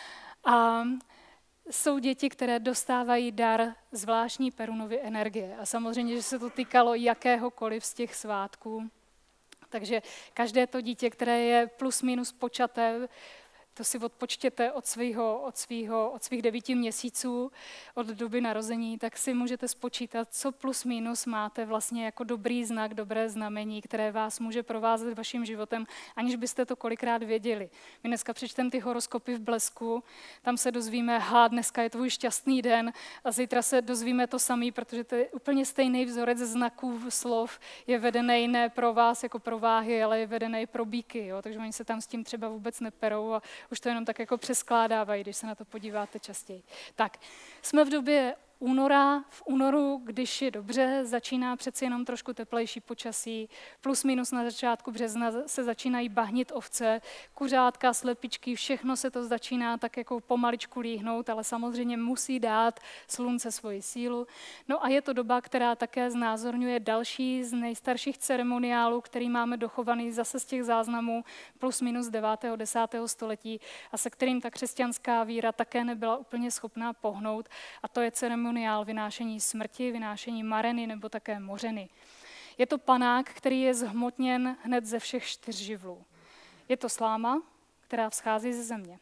A jsou děti, které dostávají dar zvláštní Perunovy energie. A samozřejmě, že se to týkalo jakéhokoliv z těch svátků. Takže každé to dítě, které je plus minus počaté, to si odpočtěte od, svýho, od, svýho, od svých devíti měsíců, od doby narození, tak si můžete spočítat, co plus minus máte vlastně jako dobrý znak, dobré znamení, které vás může provázet vaším životem, aniž byste to kolikrát věděli. My dneska přečteme ty horoskopy v Blesku, tam se dozvíme, ha, dneska je tvůj šťastný den a zítra se dozvíme to samý, protože to je úplně stejný vzorec znaků, slov, je vedený ne pro vás jako pro váhy, ale je vedený pro býky, jo? Takže oni se tam s tím třeba vůbec neperou a už to jenom tak jako přeskládávají, když se na to podíváte častěji. Tak, jsme v době února. V únoru, když je dobře, začíná přeci jenom trošku teplejší počasí. Plus minus na začátku března se začínají bahnit ovce, kuřátka, slepičky, všechno se to začíná tak jako pomaličku líhnout, ale samozřejmě musí dát slunce svoji sílu. No a je to doba, která také znázorňuje další z nejstarších ceremoniálů, který máme dochovaný zase z těch záznamů plus minus devátého desátého století a se kterým ta křesťanská víra také nebyla úplně schopná pohnout, a to je ceremoniál vynášení smrti, vynášení mareny nebo také mořeny. Je to panák, který je zhmotněn hned ze všech čtyř živlů. Je to sláma, která vzchází ze země.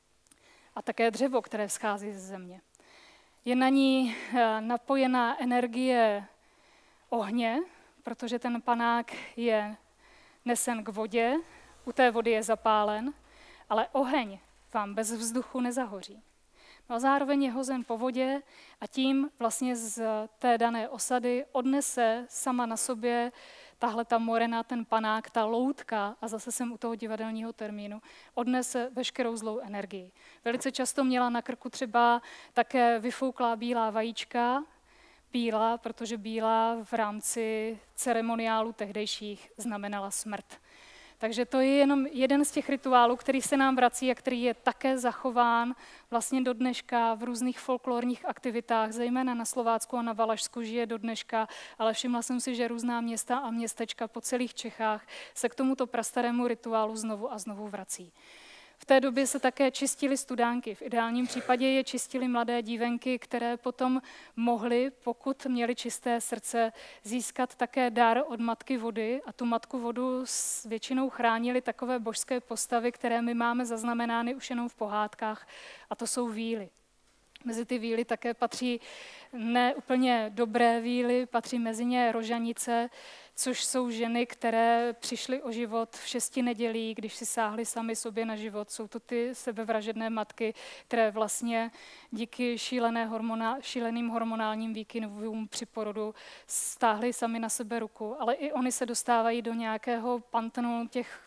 A také dřevo, které vzchází ze země. Je na ní napojená energie ohně, protože ten panák je nesen k vodě, u té vody je zapálen, ale oheň vám bez vzduchu nezahoří. No a zároveň je hozen po vodě a tím vlastně z té dané osady odnese sama na sobě tahle ta morena, ten panák, ta loutka, a zase jsem u toho divadelního termínu, odnese veškerou zlou energii. Velice často měla na krku třeba také vyfouklá bílá vajíčka, bílá, protože bílá v rámci ceremoniálu tehdejších znamenala smrt. Takže to je jenom jeden z těch rituálů, který se nám vrací a který je také zachován vlastně do dneška v různých folklorních aktivitách, zejména na Slovácku a na Valašsku žije do dneška, ale všimla jsem si, že různá města a městečka po celých Čechách se k tomuto prastarému rituálu znovu a znovu vrací. V té době se také čistily studánky. V ideálním případě je čistily mladé dívenky, které potom mohly, pokud měly čisté srdce, získat také dar od matky vody. A tu matku vodu s většinou chránily takové božské postavy, které my máme zaznamenány už jenom v pohádkách, a to jsou víly. Mezi ty víly také patří ne úplně dobré víly, patří mezi ně rožanice, což jsou ženy, které přišly o život v šesti nedělí, když si sáhly sami sobě na život. Jsou to ty sebevražedné matky, které vlastně díky šílené hormona, šíleným hormonálním výkyvům při porodu stáhly sami na sebe ruku. Ale i oni se dostávají do nějakého pantonu těch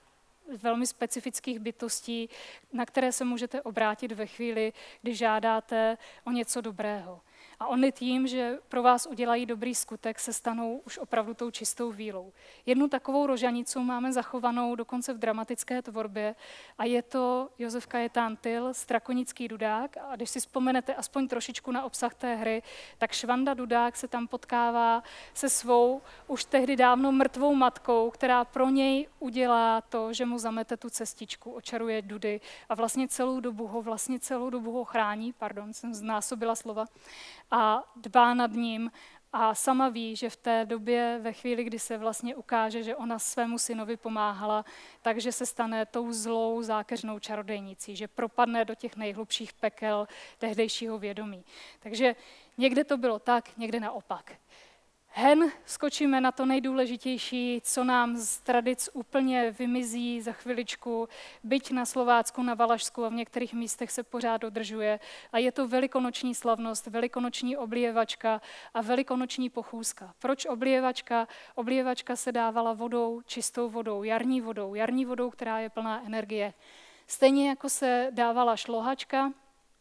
velmi specifických bytostí, na které se můžete obrátit ve chvíli, kdy žádáte o něco dobrého. A oni tím, že pro vás udělají dobrý skutek, se stanou už opravdu tou čistou vílou. Jednu takovou rožanicu máme zachovanou dokonce v dramatické tvorbě a je to Josef Kajetán Tyl, Strakonický dudák. A když si vzpomenete aspoň trošičku na obsah té hry, tak Švanda Dudák se tam potkává se svou už tehdy dávno mrtvou matkou, která pro něj udělá to, že mu zamete tu cestičku, očaruje dudy a vlastně celou dobu ho, vlastně celou dobu ho chrání, pardon, jsem znásobila slova, a dbá nad ním a sama ví, že v té době, ve chvíli, kdy se vlastně ukáže, že ona svému synovi pomáhala, takže se stane tou zlou zákeřnou čarodejnicí, že propadne do těch nejhlubších pekel tehdejšího vědomí. Takže někde to bylo tak, někde naopak. Hen skočíme na to nejdůležitější, co nám z tradic úplně vymizí za chviličku, byť na Slovácku, na Valašsku a v některých místech se pořád dodržuje. A je to velikonoční slavnost, velikonoční oblievačka a velikonoční pochůzka. Proč oblievačka? Oblievačka se dávala vodou, čistou vodou, jarní vodou, jarní vodou, která je plná energie. Stejně jako se dávala šlohačka,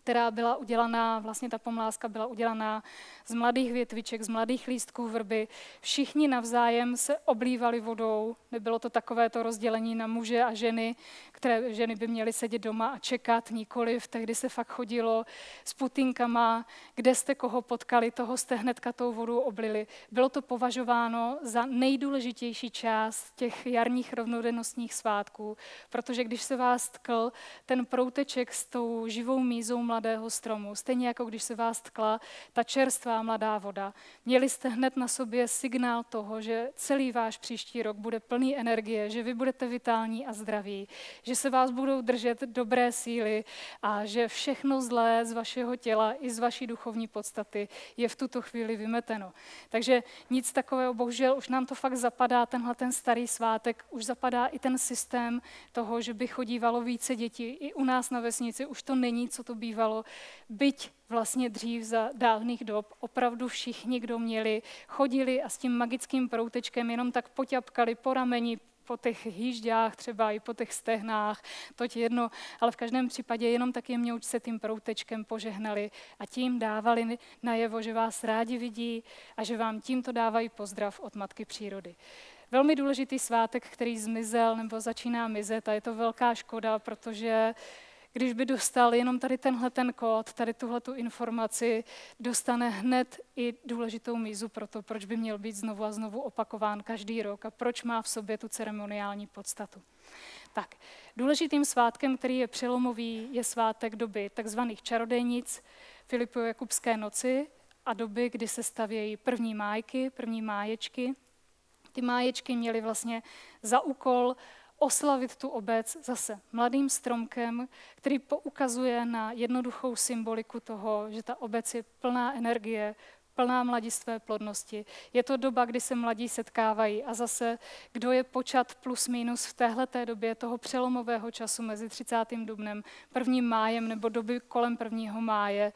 která byla udělaná, vlastně ta pomlázka byla udělaná z mladých větviček, z mladých lístků vrby. Všichni navzájem se oblívali vodou, nebylo to takové to rozdělení na muže a ženy, které ženy by měly sedět doma a čekat, nikoliv. Tehdy se fakt chodilo s putinkama, kde jste koho potkali, toho jste hnedka tou vodou oblili. Bylo to považováno za nejdůležitější část těch jarních rovnodennostních svátků, protože když se vás tkl ten prouteček s tou živou mízou mladého stromu, stejně jako když se vás tkla ta čerstvá mladá voda, měli jste hned na sobě signál toho, že celý váš příští rok bude plný energie, že vy budete vitální a zdraví, že se vás budou držet dobré síly a že všechno zlé z vašeho těla i z vaší duchovní podstaty je v tuto chvíli vymeteno. Takže nic takového, bohužel už nám to fakt zapadá, tenhle ten starý svátek, už zapadá i ten systém toho, že by chodívalo více dětí. I u nás na vesnici už to není, co to bývalo. Byť vlastně dřív za dávných dob opravdu všichni, kdo měli, chodili a s tím magickým proutečkem jenom tak poťapkali po rameni, po těch hýžďách, třeba i po těch stehnách, toť jedno, ale v každém případě jenom tak jemňouč se tím proutečkem požehnali a tím dávali najevo, že vás rádi vidí a že vám tímto dávají pozdrav od Matky přírody. Velmi důležitý svátek, který zmizel nebo začíná mizet a je to velká škoda, protože když by dostal jenom tady tenhle ten kód, tady tuhletu informaci, dostane hned i důležitou mízu pro to, proč by měl být znovu a znovu opakován každý rok a proč má v sobě tu ceremoniální podstatu. Tak, důležitým svátkem, který je přelomový, je svátek doby takzvaných čarodejnic, Filipojakubské noci a doby, kdy se stavějí první májky, první máječky. Ty máječky měly vlastně za úkol oslavit tu obec zase mladým stromkem, který poukazuje na jednoduchou symboliku toho, že ta obec je plná energie, plná mladistvé plodnosti. Je to doba, kdy se mladí setkávají a zase, kdo je počat plus minus v téhleté době toho přelomového času mezi třicátým dubnem, prvním májem nebo doby kolem prvního máje,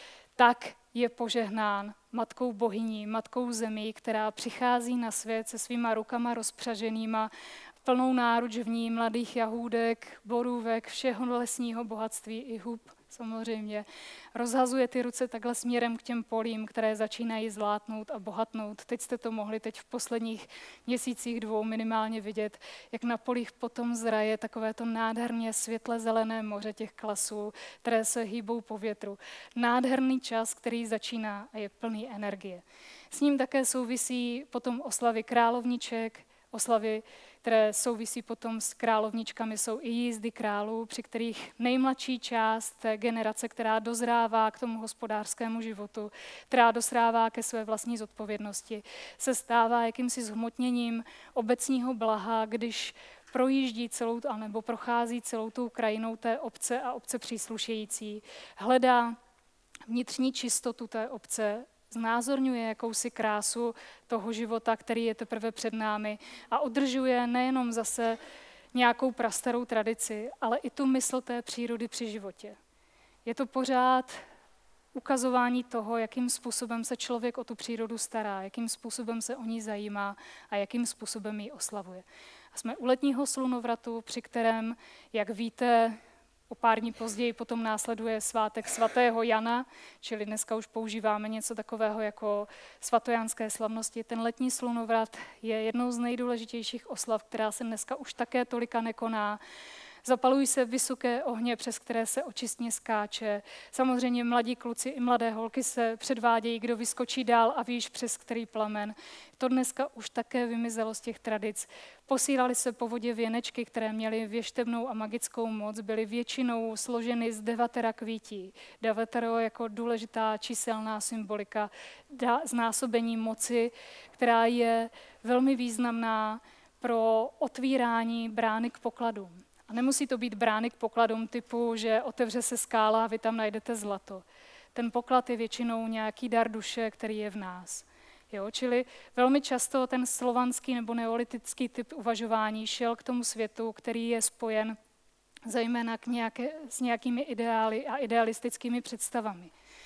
tak je požehnán matkou bohyní, matkou zemí, která přichází na svět se svýma rukama rozpřaženýma, plnou náruč v ní mladých jahůdek, borůvek, všeho lesního bohatství i hub samozřejmě. Rozhazuje ty ruce takhle směrem k těm polím, které začínají zlátnout a bohatnout. Teď jste to mohli teď v posledních měsících dvou minimálně vidět, jak na polích potom zraje takovéto nádherně světle zelené moře těch klasů, které se hýbou po větru. Nádherný čas, který začíná a je plný energie. S ním také souvisí potom oslavy královniček, oslavy, které souvisí potom s královničkami, jsou i jízdy králů, při kterých nejmladší část té generace, která dozrává k tomu hospodářskému životu, která dozrává ke své vlastní zodpovědnosti, se stává jakýmsi zhmotněním obecního blaha, když projíždí celou, anebo prochází celou tou krajinou té obce a obce příslušející, hledá vnitřní čistotu té obce, znázorňuje jakousi krásu toho života, který je teprve před námi a udržuje nejenom zase nějakou prastarou tradici, ale i tu mysl té přírody při životě. Je to pořád ukazování toho, jakým způsobem se člověk o tu přírodu stará, jakým způsobem se o ní zajímá a jakým způsobem ji oslavuje. A jsme u letního slunovratu, při kterém, jak víte, o pár dní později potom následuje svátek svatého Jana, čili dneska už používáme něco takového jako svatojanské slavnosti. Ten letní slunovrat je jednou z nejdůležitějších oslav, která se dneska už také tolika nekoná. Zapalují se vysoké ohně, přes které se očistně skáče. Samozřejmě mladí kluci i mladé holky se předvádějí, kdo vyskočí dál a víš, přes který plamen. To dneska už také vymizelo z těch tradic. Posílali se po vodě věnečky, které měly věštebnou a magickou moc, byly většinou složeny z devatera kvítí. Devatero jako důležitá číselná symbolika znásobení moci, která je velmi významná pro otvírání brány k pokladům. A nemusí to být brány k pokladům typu, že otevře se skála a vy tam najdete zlato. Ten poklad je většinou nějaký dar duše, který je v nás. Jo, čili velmi často ten slovanský nebo neolitický typ uvažování šel k tomu světu, který je spojen zejména k nějaké, s nějakými ideály a idealistickými představami.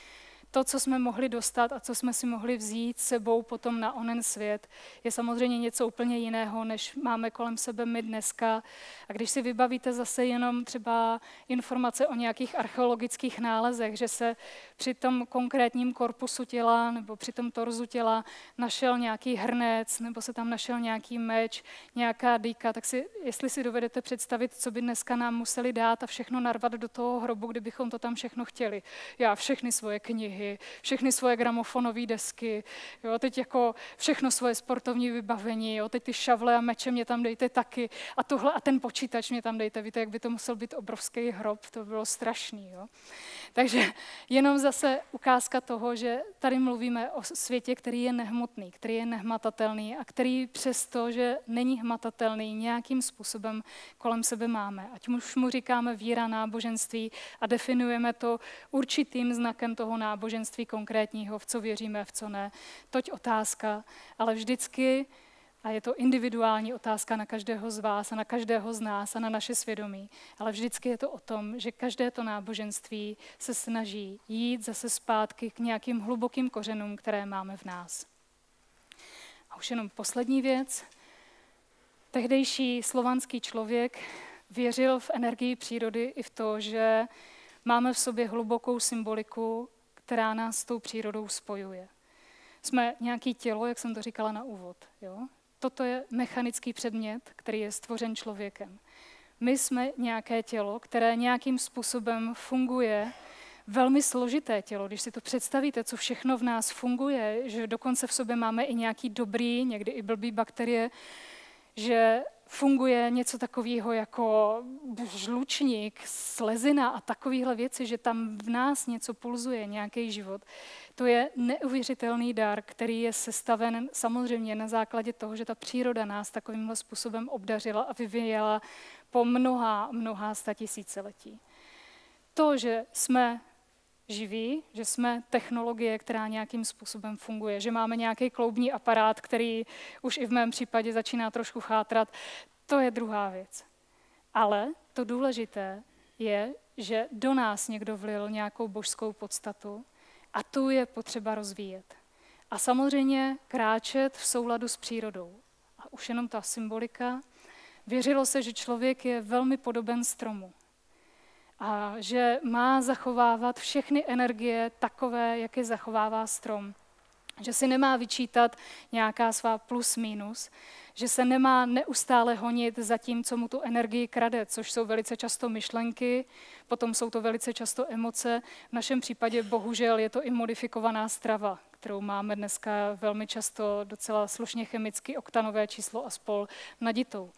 to, co jsme mohli dostat a co jsme si mohli vzít sebou potom na onen svět, je samozřejmě něco úplně jiného, než máme kolem sebe my dneska. A když si vybavíte zase jenom třeba informace o nějakých archeologických nálezech, že se při tom konkrétním korpusu těla nebo při tom torzu těla našel nějaký hrnec, nebo se tam našel nějaký meč, nějaká dýka, tak si, jestli si dovedete představit, co by dneska nám museli dát a všechno narvat do toho hrobu, kdybychom to tam všechno chtěli. Já všechny svoje knihy, všechny svoje gramofonové desky, jo, teď jako všechno svoje sportovní vybavení, jo, teď ty šavle a meče mě tam dejte taky a tohle a ten počítač mě tam dejte. Víte, jak by to musel být obrovský hrob, to bylo strašný. Jo. Takže jenom zase ukázka toho, že tady mluvíme o světě, který je nehmotný, který je nehmatatelný a který přesto, že není hmatatelný, nějakým způsobem kolem sebe máme. Ať už mu říkáme víra, náboženství a definujeme to určitým znakem toho náboženství konkrétního, v co věříme, v co ne. Toť otázka, ale vždycky, a je to individuální otázka na každého z vás a na každého z nás a na naše svědomí, ale vždycky je to o tom, že každé to náboženství se snaží jít zase zpátky k nějakým hlubokým kořenům, které máme v nás. A už jenom poslední věc. Tehdejší slovanský člověk věřil v energii přírody i v to, že máme v sobě hlubokou symboliku, která nás s tou přírodou spojuje. Jsme nějaký tělo, jak jsem to říkala na úvod. Jo? Toto je mechanický předmět, který je stvořen člověkem. My jsme nějaké tělo, které nějakým způsobem funguje, velmi složité tělo. Když si to představíte, co všechno v nás funguje, že dokonce v sobě máme i nějaký dobrý, někdy i blbý bakterie, že funguje něco takového jako žlučník, slezina a takovéhle věci, že tam v nás něco pulzuje, nějaký život. To je neuvěřitelný dar, který je sestaven samozřejmě na základě toho, že ta příroda nás takovýmhle způsobem obdařila a vyvíjela po mnoha, mnoha statisíciletí. To, že jsme živí, že jsme technologie, která nějakým způsobem funguje, že máme nějaký kloubní aparát, který už i v mém případě začíná trošku chátrat, to je druhá věc. Ale to důležité je, že do nás někdo vlil nějakou božskou podstatu a tu je potřeba rozvíjet. A samozřejmě kráčet v souladu s přírodou. A už jenom ta symbolika. Věřilo se, že člověk je velmi podoben stromu. A že má zachovávat všechny energie takové, jak je zachovává strom. Že si nemá vyčítat nějaká svá plus minus, že se nemá neustále honit za tím, co mu tu energii krade, což jsou velice často myšlenky, potom jsou to velice často emoce. V našem případě bohužel je to i modifikovaná strava, kterou máme dneska velmi často docela slušně chemicky oktanové číslo a spol naditou.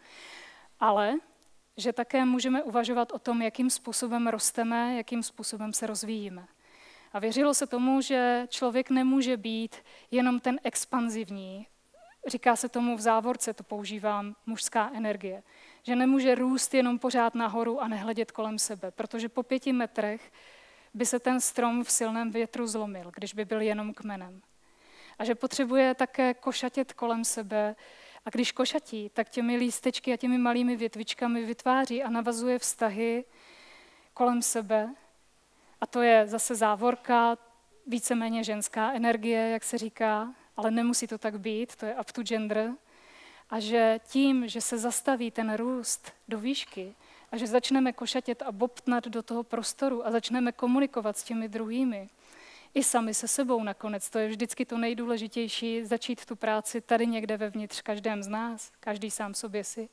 Ale že také můžeme uvažovat o tom, jakým způsobem rosteme, jakým způsobem se rozvíjíme. A věřilo se tomu, že člověk nemůže být jenom ten expanzivní, říká se tomu v závorce, to používám, mužská energie, že nemůže růst jenom pořád nahoru a nehledět kolem sebe, protože po pěti metrech by se ten strom v silném větru zlomil, když by byl jenom kmenem. A že potřebuje také košatět kolem sebe, a když košatí, tak těmi lístečky a těmi malými větvičkami vytváří a navazuje vztahy kolem sebe. A to je zase závorka, víceméně ženská energie, jak se říká, ale nemusí to tak být, to je up to gender. A že tím, že se zastaví ten růst do výšky a že začneme košatět a bobtnat do toho prostoru a začneme komunikovat s těmi druhými, i sami se sebou nakonec, to je vždycky to nejdůležitější, začít tu práci tady někde vevnitř každém z nás, každý sám sobě si,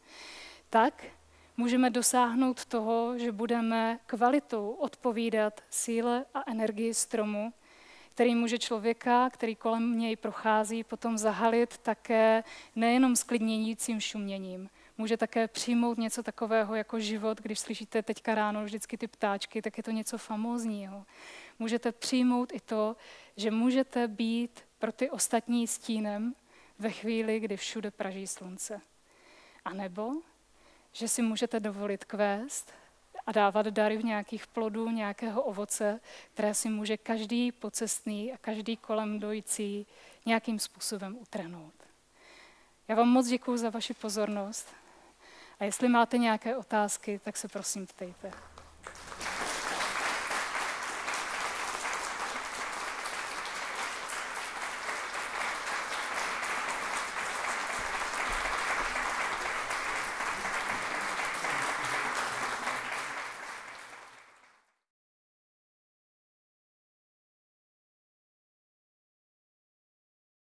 tak můžeme dosáhnout toho, že budeme kvalitou odpovídat síle a energii stromu, který může člověka, který kolem něj prochází, potom zahalit také nejenom sklidněnícím šuměním. Může také přijmout něco takového jako život, když slyšíte teďka ráno vždycky ty ptáčky, tak je to něco famózního. Můžete přijmout i to, že můžete být pro ty ostatní stínem ve chvíli, kdy všude praží slunce. A nebo, že si můžete dovolit kvést a dávat dary v nějakých plodů, nějakého ovoce, které si může každý pocestný a každý kolem dojící nějakým způsobem utrhnout. Já vám moc děkuju za vaši pozornost a jestli máte nějaké otázky, tak se prosím ptejte.